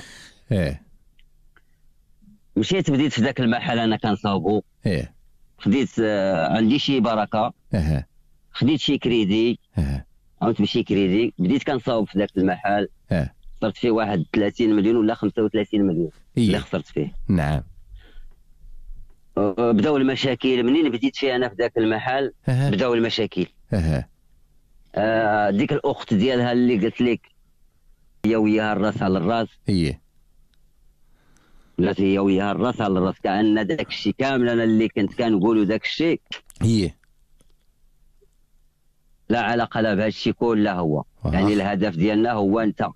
Speaker 2: مشيت بديت في ذاك المحل انا كنصاوبو. خديت عندي شي بركه. خديت شي كريدي. عاودت بشي كريدي بديت كنصاوب في ذاك المحل. خسرت فيه واحد 30 مليون ولا 35 مليون اللي خسرت فيه.
Speaker 1: نعم.
Speaker 2: بداو المشاكل منين بديت فيه انا في ذاك المحل. بداو المشاكل. ديك الاخت ديالها اللي قلت لك هي وياها الراس على الراس. ولات هي وياها الراس على الراس، كأن داك الشيء كامل انا اللي كنت كنقولوا داك الشيء لا علاقه لا بهذا الشيء كله. هو يعني الهدف ديالنا هو انت.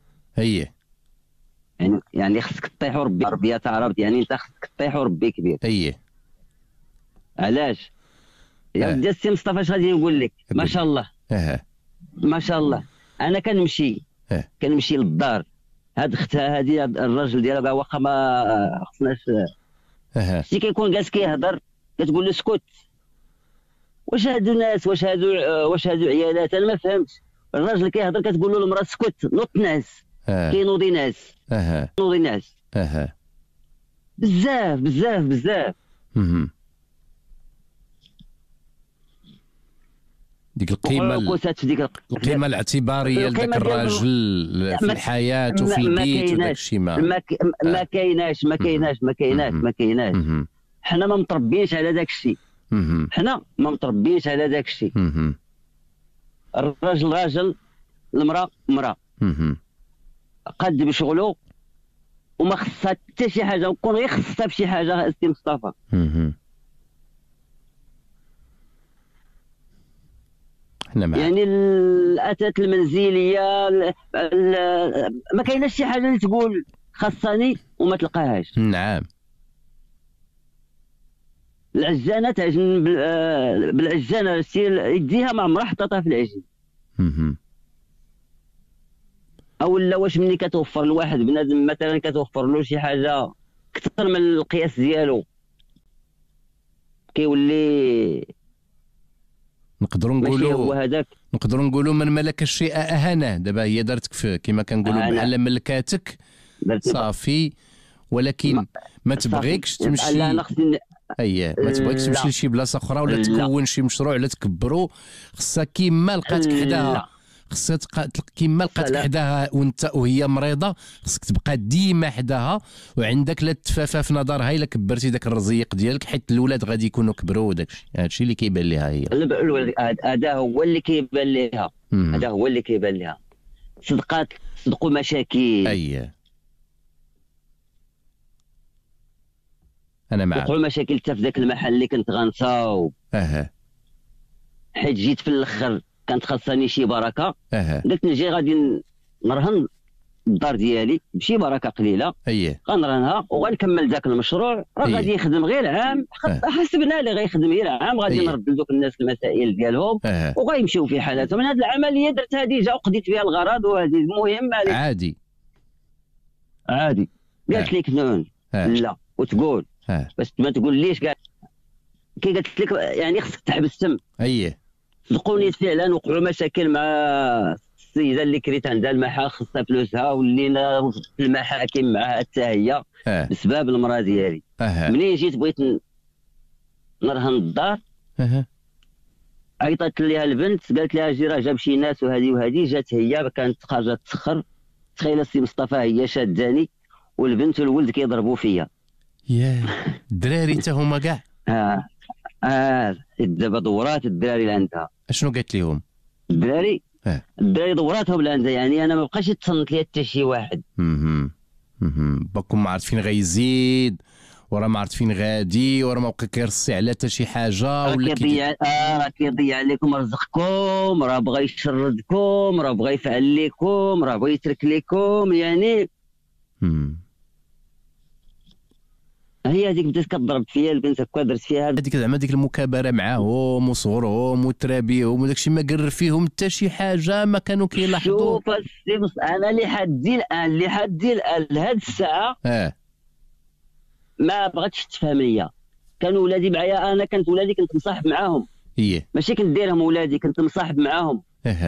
Speaker 2: يعني خصك تطيح وربي تعرف، يعني انت خصك تطيح وربي كبير. علاش يا ودي السي مصطفى اش غادي نقول لك؟ ما شاء الله. ما شاء الله انا كنمشي للدار هاد اختها هادي الراجل ديالها كاع واخا ما خصناش. شتي كيكون جالس كيهضر كتقول له اسكت. واش هادو ناس، واش هادو عيالات؟ انا ما فهمتش. الراجل كيهضر كتقول له المراه اسكت، نوض ناس. كينوضي ناس. نوضي ناس. بزاف بزاف بزاف.
Speaker 1: ديك القيمه الاعتباريه لذاك الراجل في الحياه وفي البيت وداك الشيء
Speaker 2: ما كايناش. حنا ما متربينش على داك الشيء. حنا ما متربينش على داك الشيء. الراجل راجل، المراه مراه. قاد بشغله وما خصها حتى شي حاجه، وكون غير خصها في شي حاجه السي مصطفى. يعني الاتات المنزليه ما كايناش شي حاجه اللي تقول خاصني وما تلقاهاش.
Speaker 1: نعم.
Speaker 2: العجانه تعجن بالعجانه، يديها ما عمرها حطاتها في العجين. او لا واش ملي كتوفر لواحد بنادم مثلا كتوفر له شي حاجه اكثر من القياس ديالو كيولي
Speaker 1: نقدروا نقولوا من ملك الشيء اهانه. دابا هي دارتك كما كنقولوا بحال ملكاتك صافي، ولكن ما تبغيكش تمشي. ما تبغيكش تمشي لشي بلاصه اخرى ولا تكون شي مشروع ولا تكبروا. خصها كيما لقاتك حداها، خصها كيما لقاتك حداها وهي مريضه، خصك تبقى ديما حداها وعندك لا تفافى في نظرها الا كبرتي داك الرزيق ديالك، حيت الاولاد غادي يكونوا كبروا وداك الشيء. هذا الشيء اللي كيبان لها هي.
Speaker 2: هذا هو اللي كيبان لها. هذا هو اللي كيبان لها. صدقوا مشاكل.
Speaker 1: انا معك.
Speaker 2: صدقوا مشاكل حتى في ذاك المحل اللي كنت غنصاوب. حيت جيت في الاخر كانت خاصني شي بركه. قلت نجي غادي نرهن الدار ديالي بشي بركه قليله. غنرهنها وغنكمل ذاك المشروع. راه غادي يخدم غير عام، حسبنا اللي غيخدم غير عام، غادي نرد لذوك الناس المسائل ديالهم وغيمشيو في حالاتهم. من هذه العمليه درتها ديجا وقضيت فيها الغرض، وهذه المهم عادي. قالت لك نون لا وتقول بس ما تقوليش كاع كي قالت لك يعني خصك تحبس تم. صدقوني فعلا وقعوا مشاكل مع السيده اللي كريت عندها المحل، خصها فلوسها، ولينا في المحاكم معها حتى هي بسبب المراه ديالي. منين جيت بغيت نرهن الدار عيطت ليها البنت، قالت لها جي راه جاب شي ناس وهذه جات هي كانت خارجه تسخر. تخيل السي مصطفى هي شاداني والبنت والولد كيضربوا فيا.
Speaker 1: الدراري حتى هما كاع.
Speaker 2: دابا دورات الدراري لعندها.
Speaker 1: اشنو قالت لهم
Speaker 2: الدراري؟ الدراري دوراتهم لعندها. يعني انا ما بقاش يتصنت لي حتى شي واحد.
Speaker 1: باكم ما عرفت فين غيزيد، وراه ما عرفت فين غادي، وراه ما بقى كيرصي على حتى شي حاجه، ولا
Speaker 2: راه كيضيع عليكم رزقكم، راه بغى يشردكم، راه بغى يفعل لكم، راه بغى يترك لكم. يعني هي هذيك بدات كضرب فيا البنت هكا، درت فيها
Speaker 1: هذيك زعما ديك المكابره معاهم وصغرهم وترابيهم وداك الشيء، ما قرر فيهم حتى شي حاجه، ما كانوا كيلاحظوا.
Speaker 2: شوف انا اللي حدي الان لهاد الساعه ما بغاتش تفهم ليا. كانوا ولادي معايا، انا كنت ولادي كنت مصاحب معاهم. ماشي كنت دايرهم ولادي، كنت مصاحب معاهم.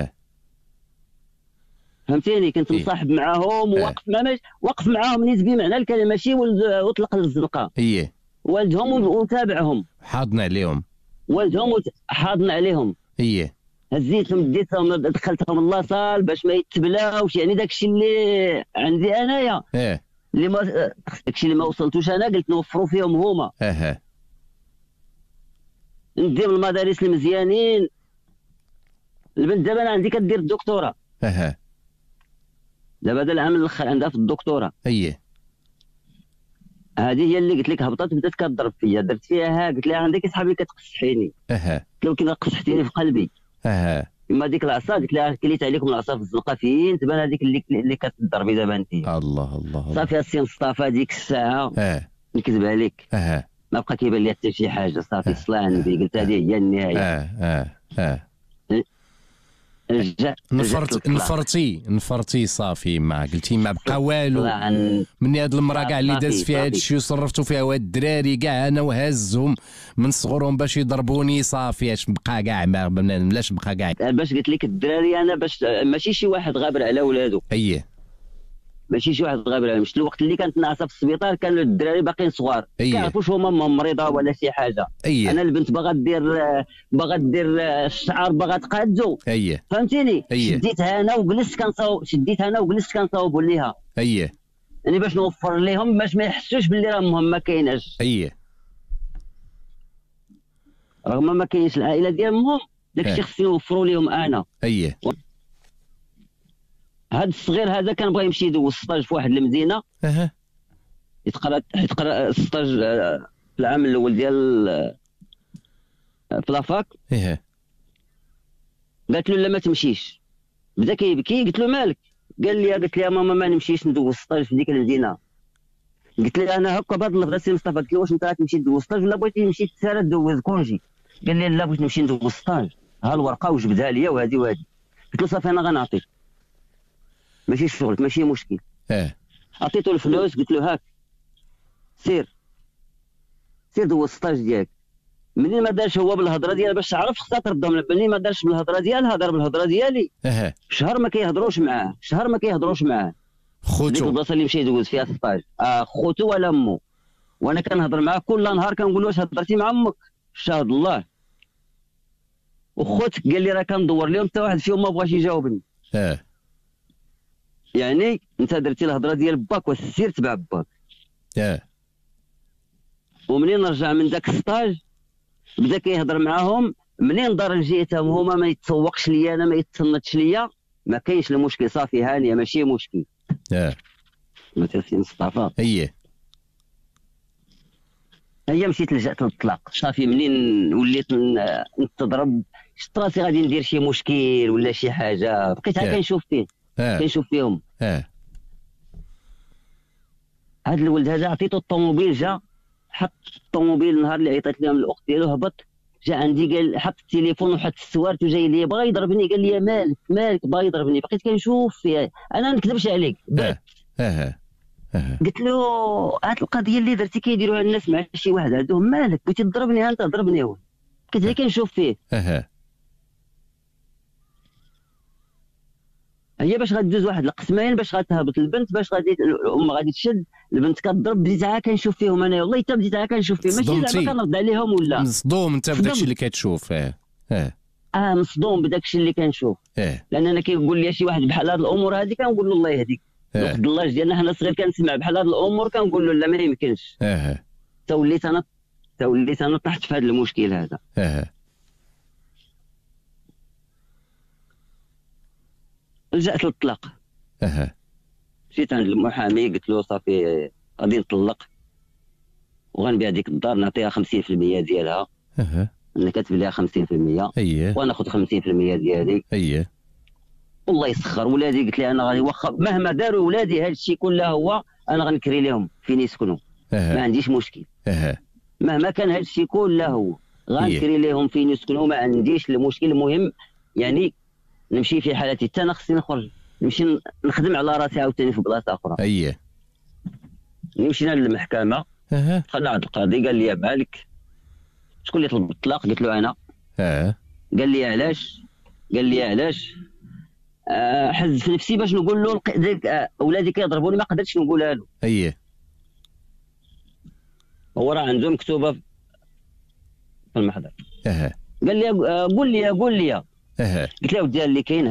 Speaker 2: فهمتيني؟ كنت مصاحب معاهم وواقف معاهم نيت بمعنى الكلمه، ماشي وطلق للزنقه. والدهم وتابعهم،
Speaker 1: حاضن عليهم.
Speaker 2: والدهم حاضن عليهم. هزيتهم ديتهم دخلتهم لاصال باش ما يتبلاوش. يعني داك الشيء اللي عندي انايا اللي ما داك الشيء اللي ما وصلتوش انا قلت نوفروا فيهم هما. ندير المدارس المزيانين. البنت دابا انا عندي كدير الدكتوراه. دابا هذا العام الاخر عندها في الدكتوراه. هذه هي اللي قلت لك هبطت بدات كتضرب فيا. درت فيها قلت لها عندك اصحابي كتقصحيني. قلت له كي قصحتيني في قلبي. اما ديك العصا قلت لها كليت عليكم العصا في الزنقه فين تبان هذيك اللي كتضربي دابا انت.
Speaker 1: الله
Speaker 2: صافي السي مصطفى ديك الساعه نكذب عليك ما بقى كيبان لي حتى شي حاجه. صافي صلاه على النبي قلت هذه هي النهايه.
Speaker 1: نفرتي صافي، ما قلتي ما بقى والو من هاد المراه كاع اللي داز فيها هاد الشيء وصرفتو فيها وهاد الدراري كاع انا وهزهم من صغرهم باش يضربوني، صافي اش بقى كاع بلاش بقى كاع.
Speaker 2: باش قلت لك الدراري انا باش ماشي شي واحد غابر على ولادو، ماشي شي واحد غابر على، مش الوقت اللي كانت ناعسه في السبيطار كانوا الدراري باقيين صغار كيعرفوش هما مريضه ولا شي حاجه. انا البنت باغا دير الشعر باغا تقادو، فهمتيني. شديتها انا وجلست كنصاوب ليها يعني باش نوفر لهم باش ما يحسوش باللي راه امهم ما كايناش. رغم ما كاينش العائله ديال امهم، داكشي خصني نوفروا لهم انا. هذا الصغير هذا كان بغى يمشي يدوز ستاج في واحد المدينه، يتقرا ستاج في العام الاول ديال في لافاك. قالت له لا ما تمشيش، بدا كيبكي. قلت له مالك؟ قالت لي يا ماما ما نمشيش ندوز ستاج في ديك المدينه. قلت لي انا هكا بهذا اللفظ سي مصطفى، قلت له واش انت غتمشي تدوز ستاج ولا بغيتي تمشي تسالى تدوز كونجي؟ قال لي لا بغيت نمشي ندوز ستاج، ها الورقه وجبدها لي وهذه وهذه. قلت له صافي انا غنعطيك، ماشي شغلك ماشي مشكل. عطيته الفلوس قلت له هاك سير دوز ستاج ديالك. منين ما دارش هو بالهضره ديالها باش تعرف خصها تردهم، منين ما دارش بالهضره ديالها هضر بالهضره ديالي. شهر ما كيهضروش معاه خوتو ديك البلاصه اللي مشى يدوز فيها ستاج. خوتو ولا امو، وانا كنهضر معاه كل نهار كنقول له واش هضرتي مع امك؟ شهد الله. وخوتك قال لي راه كندور لهم حتى واحد فيهم ما بغاش يجاوبني. يعني انت درتي الهضره ديال باك وسير تبع باك. ومنين رجع من داك السطاج بدا كيهضر معاهم، منين دار لجيتهم هما ما يتسوقش ليا انا، ما يتصنتش ليا، ما كاينش المشكل، صافي هانيه ماشي مشكل. مثلا سي مصطفى هي مشيت لجأت للطلاق. صافي منين وليت نتضرب شفت راسي غادي ندير شي مشكل ولا شي حاجه، بقيت كنشوف فيهم. هاد الولد هذا عطيتو الطوموبيل، جا حط الطوموبيل النهار اللي عيطت لهم الاخت ديالو، هبط جا عندي قال حط التليفون وحط السوارت وجاي لي بغا يضربني. قال لي مالك بغا يضربني. بقيت كنشوف فيه انا ما نكذبش عليك. قلت له هاد القضيه اللي درتي كيديروها الناس مع شي واحد عندهم، مالك بغيتي تضربني انت ضربني هو. بقيت كنشوف فيه. هي باش غدوز واحد القسمين باش غتهبط البنت، باش غادي الام غادي تشد البنت كتضرب. بديت عا كنشوف فيهم انا، والله حتى بديت عا كنشوف فيهم، ماشي زعما كنرد عليهم ولا
Speaker 1: مصدوم انت بداكشي اللي كتشوف.
Speaker 2: مصدوم بداكشي اللي كنشوف. لان انا كيقول لي شي واحد بحال هاد الامور هذه كنقول له الله يهديك. وقت الله ديالنا حنا صغير كنسمع بحال هاد الامور كنقول له لا ما يمكنش. توليت انا طحت في هذا المشكل هذا. لجأت للطلاق. مشيت عند المحامي قلت له صافي غادي نطلق وغنبيع ديك الدار نعطيها 50% ديالها. انا كاتب ليها 50% وانا ناخذ 50% ديالي. والله يسخر ولادي. قلت لي انا غادي واخا مهما داروا ولادي هذا الشيء كله هو انا غنكري لهم فين يسكنوا. ما عنديش مشكل. مهما كان هذا الشيء كله هو غنكري لهم فين يسكنوا، ما عنديش المشكل. المهم يعني نمشي في حالتي حتى انا خصني نخرج نمشي نخدم على راسي عاوتاني في بلاصه اخرى. مشينا للمحكمه. دخلنا عند القاضي قال لي مالك شكون اللي طلب الطلاق؟ قلت له انا. قال لي علاش؟ حز في نفسي باش نقول له اولادي كيضربوني ما قدرتش نقولها له. هو راه عنده مكتوبه في المحضر. قال لي قول لي قلت له اودي اللي كاين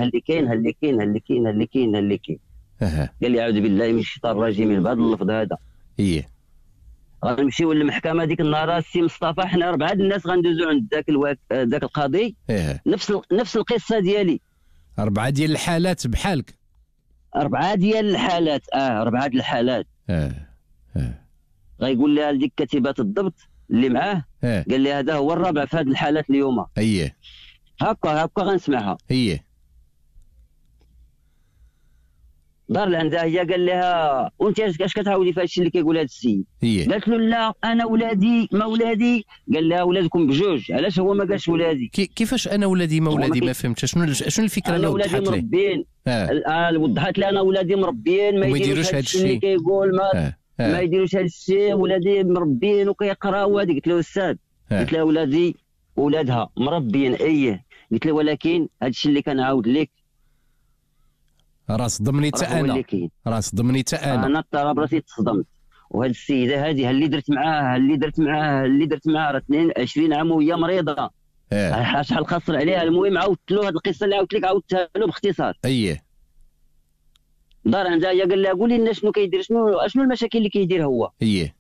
Speaker 2: قال لي اعوذ بالله من الشيطان الرجيم من بهذا اللفظ هذا. غنمشيو للمحكمه ديك النهار السي مصطفى، حنا 4 الناس غندوزو عند ذاك القاضي. نفس القصه ديالي.
Speaker 1: 4 ديال الحالات بحالك.
Speaker 2: 4 ديال الحالات. 4 د الحالات. غيقول لها لديك كاتبات الضبط اللي معاه. قال لي هذا هو الرابع في هذه الحالات اليوم. هكا غنسمعها. دار لعندها هي، قال لها وانت اش كتعاودي في هذا الشيء اللي كيقول هذا السيد؟ قالت له لا انا ولادي ما ولادي. قال لها ولادكم بجوج، علاش هو ما قالش ولادي؟
Speaker 1: كيفاش انا ولادي ما ولادي؟ ما فهمتش شنو الفكره اللي وضحت لي.
Speaker 2: مربين. وضحت لي انا ولادي مربين ما يديروش هذا الشيء اللي كيقول، ما يديروش هذا الشيء، ولادي مربين وكيقراو. هذه قلت له استاذ، قلت له ولادي ولادها مربين ايه، قلت له ولكن هذا الشيء اللي كنعاود لك
Speaker 1: راس ضمني حتى انا، راس ضمني حتى انا
Speaker 2: اضطراب راسي تصدمت. وهذه السيده هذه اللي درت معاها راه 22 عام وهي مريضه. شحال خسر عليها. المهم عاودت له هذه القصه اللي عاودت لك، عاودتها له باختصار. دار عندها هي، قال لها قولي لنا شنو كيدير، شنو المشاكل اللي كيدير هو.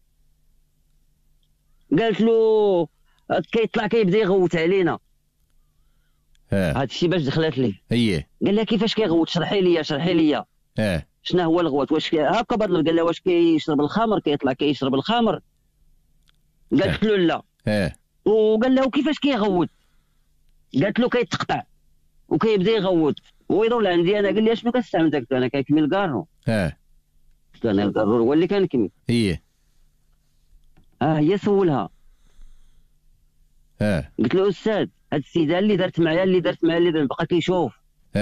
Speaker 2: قالت له كيطلع كيبدا يغوت علينا. هذا الشيء باش دخلت ليه. قال لها كيفاش كيغوت؟ شرحي لي شنو هو الغوت؟ واش هكا بدل؟ قال لها واش كيشرب الخمر؟ كيطلع كيشرب الخمر؟ قالت له لا. وقال له كيفاش كيغوت؟ قالت له كيتقطع وكيبدا يغوت ويضل عندي انا. قال لي شنو كتستعمل داك؟ انا كنكمل الكارو. قلت انا الكارو هو اللي كنكمل. هي سولها. قلت له استاذ هاد السيده اللي درت معايا بقى كيشوف.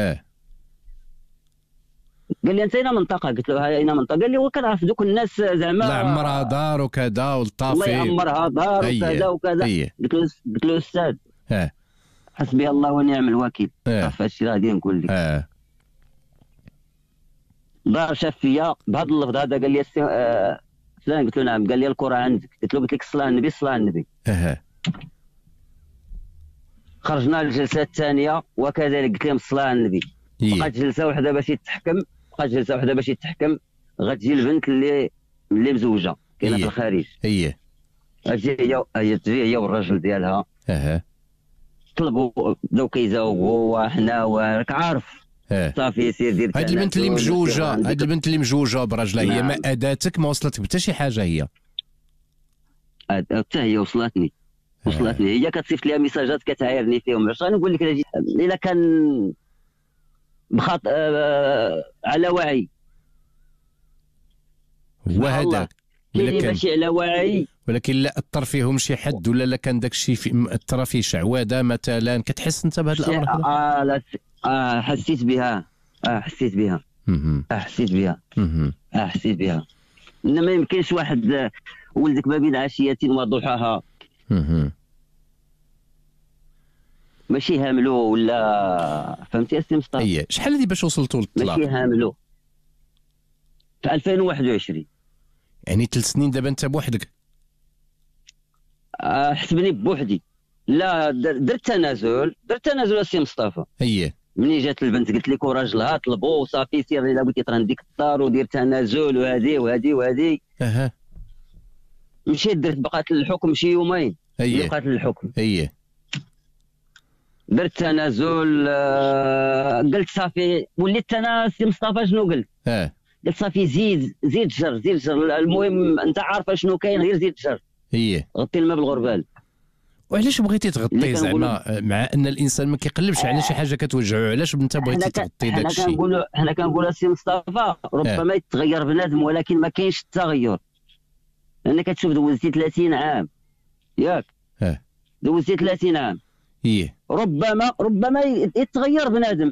Speaker 2: قال لي انت اين منطقه؟ قلت له اين منطقه؟ قال لي وكنعرف دوك الناس زعما
Speaker 1: الله يعمرها دار وكذا والطافي.
Speaker 2: الله يعمرها دار وكذا وكذا. قلت له استاذ حسبي الله ونعم الوكيل. عرف هادشي راه غادي نقول لك. دار شاف فيا بهذا اللفظ هذا، قال لي فلان. قلت له نعم. قال لي الكره عندك. قلت له قلت لك الصلاه على النبي. خرجنا للجلسه الثانيه وكذلك قلت لهم الصلاه على النبي. بقات جلسه واحده باش يتحكم. غتجي البنت اللي مزوجه كاينه في الخارج. تجي هي والراجل ديالها. طلبوا بداو كيزاوبوا وحنا وراك عارف. صافي سير دير.
Speaker 1: هاد البنت اللي مجوجه براجلها هي ما اداتك؟ ما وصلتك حتى شي حاجه هي؟
Speaker 2: حتى هي وصلتني. هي كتصيفط لي ميساجات كتعايرني فيهم. اش غنقول لك الا كان على وعي
Speaker 1: هو هذاك،
Speaker 2: كاين ماشي على وعي،
Speaker 1: ولكن لا اثر فيهم شي حد ولا لا كان داك الشيء اثر فيه شعوذه مثلا؟ كتحس انت بهذا الامر هذا؟
Speaker 2: حسيت بها. حسيت بها. انما ما يمكنش واحد ولدك ما بين عشيه وضحاها ماشي هاملو ولا فهمتي يا سي مصطفى؟
Speaker 1: شحال هذه باش وصلتوا للطلاق؟
Speaker 2: ماشي هاملو في 2021.
Speaker 1: يعني 3 سنين دابا انت بوحدك؟
Speaker 2: حسبني بوحدي. لا درت تنازل السي مصطفى. مني جات البنت قلت لك وراجلها طلبوا وصافي سير الا بغيتي ترى نديك الدار ودير تنازل وهذه. مشيت درت بقات للحكم شي يومين. بقات للحكم. درت تنازل. قلت صافي وليت انا السي مصطفى شنو قلت؟ قلت صافي زيد جر. المهم انت عارفه شنو كاين، غير زيد جر. غطي الماء بالغربال.
Speaker 1: وعلاش بغيتي تغطي زعما مع ان الانسان ما كيقلبش على شي حاجه كتوجعو؟ علاش انت بغيتي تغطي داك الشيء؟
Speaker 2: حنا كنقولوا السي مصطفى ربما يتغير بنادم ولكن ما كاينش التغير. لانك كتشوف دوزتي 30 عام ياك. دوزتي 30 عام. ربما يتغير بنادم.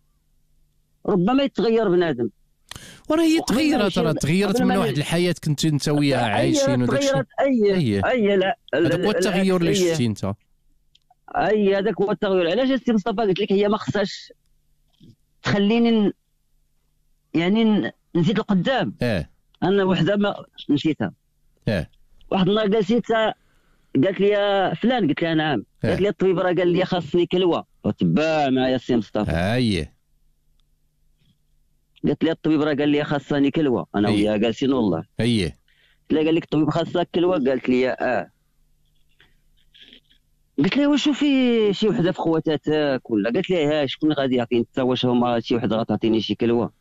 Speaker 1: وراه هي تغيرت من واحد الحياه كنت انت وياها عايشين وداك الشيء.
Speaker 2: لا
Speaker 1: هذاك هو التغير اللي شفتي انت.
Speaker 2: هذاك هو التغير. علاش السي مصطفى قلت لك هي ما خصهاش تخليني يعني نزيد لقدام. انا وحده ما نسيتها. واحد النهار قالت لي فلان. قلت لها نعم. قالت لي الطبيب راه قال لي خاصني كلوه. وتبع معايا السي مصطفى. قالت لي الطبيب راه قال لي خاصني كلوه. انا وياها جالسين والله. قلت لها قال لك الطبيب خاصك كلوه؟ قالت لي قلت لها واش في شي وحده في خواتاتك ولا؟ قالت لي شكون غادي يعطيني حتى واش هما شي وحده غتعطيني شي كلوه؟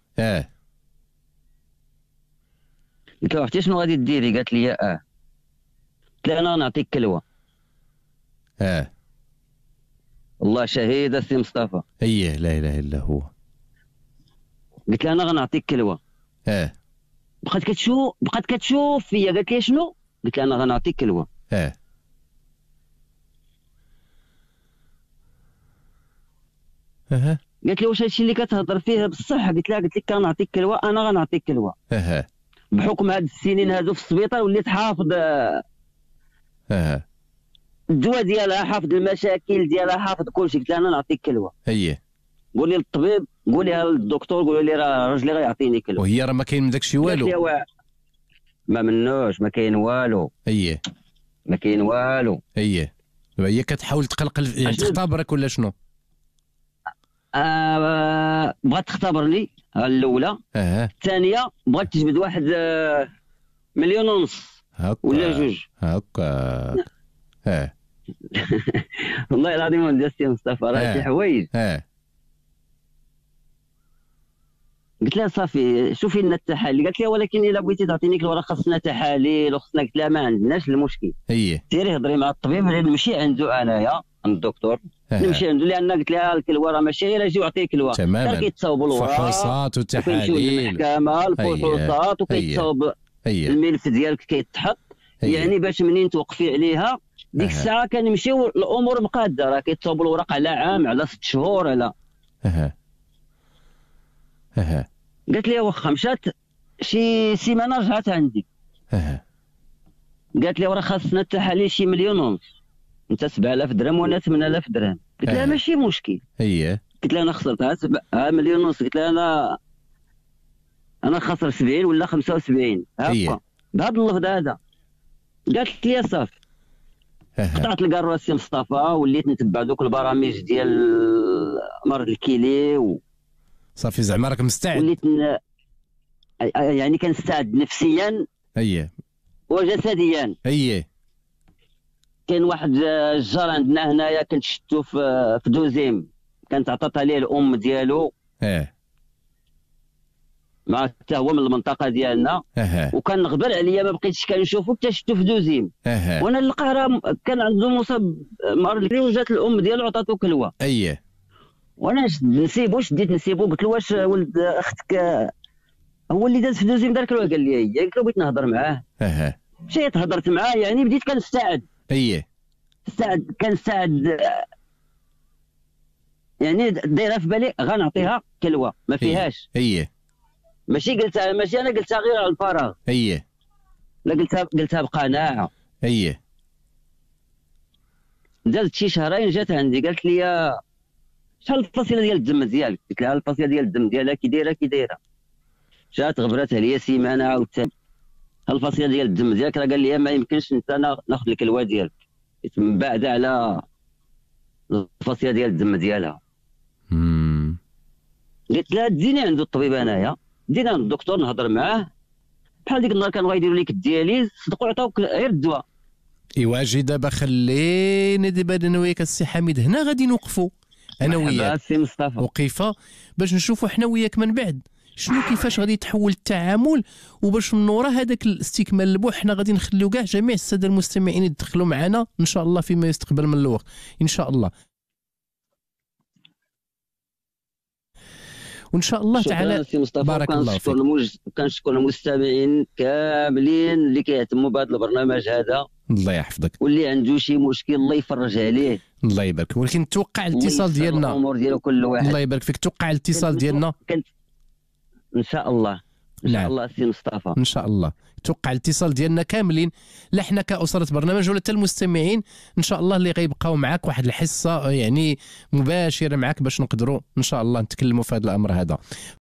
Speaker 2: قلت لها عرفتي شنو غادي ديري؟ قالت لي قلت لها انا نعطيك كلوه. الله شهيد السي مصطفى.
Speaker 1: لا اله الا هو.
Speaker 2: قلت لها انا غنعطيك كلوه. بقات كتشوف فيا، قالت لي شنو؟ قلت لها انا غنعطيك كلوه. قالت لي واش هادشي اللي كتهضر فيه بصح؟ قلت لها كنعطيك كلوه، انا غنعطيك كلوه. بحكم هاد السنين هادو في السبيطار وليت حافظ الدواء ديالها، حافظ المشاكل ديالها، حافظ كلشي. قلت لها انا نعطيك كلوه. قولي للطبيب، قولي للدكتور، قولي لي راه راجلي غيعطيني كلوه.
Speaker 1: وهي راه ما كاين من داكشي والو.
Speaker 2: ما منوش، ما كاين والو. ما كاين والو.
Speaker 1: دابا هي كتحاول تقلقل، يعني تختبرك ولا شنو؟
Speaker 2: بغات تختبرني الاولى. الثانيه بغات تجبد واحد 1.5 مليون ولا 2.
Speaker 1: هكا
Speaker 2: والله العظيم ولدي سي مصطفى راه شي حوايج. قلت لها صافي شوفي لنا التحاليل. قالت لي ولكن الا بغيتي تعطيني كلوه راه خاصنا تحاليل وخصنا. قلت لها ما عندناش المشكل. سيري هضري مع الطبيب، نمشي عنده انايا عند الدكتور، نمشي عنده، لان قلت لها الكلوه راه ماشي غير اجي ويعطيك كلوه،
Speaker 1: تماما
Speaker 2: كيتصاوبوا الوراق،
Speaker 1: فحوصات وتحاليل،
Speaker 2: المحكمه الفحوصات، وكيتصاوب الملف ديالك كيتحط. يعني باش منين توقفي عليها ديك الساعه كنمشيو الامور مقاده، راه كيتصاوبوا الوراق على عام، على 6 شهور، على قالت لي واخا مشات شي سيمانه رجعت عندي. قالت لي راه خاصنا التحاليل شي 1.5 مليون، انت 7000 درهم وانا 8000 درهم. قلت لها ماشي مشكل. قلت لها انا خسرتها 1.5 مليون. قلت لها انا خسر 70 ولا 75 هكا بهذا اللفظ هذا. قالت لي صافي. قطعت الكارو سي مصطفى، وليت نتبع دوك البرامج ديال مرض الكلي
Speaker 1: صافي زعما راك مستعد.
Speaker 2: وليت يعني كنستعد نفسيا وجسديا. كاين واحد الجار عندنا هنايا كنت شفتو في دوزيم، كانت عطات عليه الام ديالو. مع حتى هو من المنطقه ديالنا. وكان غبر عليا ما بقيتش كنشوفو حتى شفتو في دوزيم. وانا القاهره كان عنده مصاب مرض الكلي، وجات الام ديالو عطاتو كلوه. وانا نسيبو، شديت نسيبو، قلت له واش ولد اختك هو اللي داز في دوزيم دار كلوه؟ قال لي هي. قلت له بغيت نهضر معاه. مشيت هضرت معاه، يعني بديت كنستعد. كنستعد يعني دايره في بالي غنعطيها كلوه ما فيهاش. ماشي قلتها، ماشي انا قلتها غير على الفراغ. لا قلتها بقناعه. دازت شي شهرين جات عندي، قالت لي شحال الفصيله ديال الدم ديالك؟ قلت لها الفصيله ديال الدم ديالها كي دايره. جات غبرات عليا سيمانه عاوتاني، الفصيله ديال الدم ديالك راه قال لي ما يمكنش انت ناخذ الكلوه ديالك من بعد على الفصيله ديال الدم ديالها. قلت لها تزيني عند الطبيب انايا، دينا عند الدكتور نهضر معاه، بحال ديك النهار كانوا غيديروا لك الدياليز، صدقوا عطاوك غير الدواء. اجي
Speaker 1: دابا خليني دابا انا وياك السي حميد هنا غادي نوقفوا انا وياك وقيفه باش نشوفوا حنا وياك من بعد شنو كيفاش غادي يتحول التعامل، وباش من وراء هذاك الاستكمال البوح حنا غادي نخليو كاع جميع الساده المستمعين يدخلوا معنا ان شاء الله فيما يستقبل من الوقت ان شاء الله. وان شاء الله تعالى بارك الله فيك.
Speaker 2: كنشكر المستمعين كاملين اللي كيهتموا بهذا البرنامج هذا،
Speaker 1: الله يحفظك،
Speaker 2: واللي عنده شي مشكل الله يفرج عليه.
Speaker 1: الله يبارك. ولكن توقع الاتصال ديالنا،
Speaker 2: الامور ديالو كل واحد.
Speaker 1: الله يبارك فيك. توقع الاتصال ديالنا
Speaker 2: ان شاء الله. ان شاء الله سي مصطفى،
Speaker 1: ان شاء الله توقع الاتصال ديالنا كاملين، لا حنا كأسرة برنامج ولا حتى المستمعين ان شاء الله اللي غيبقاو معك واحد الحصه يعني مباشره معك باش نقدروا ان شاء الله نتكلموا في هذا الامر هذا.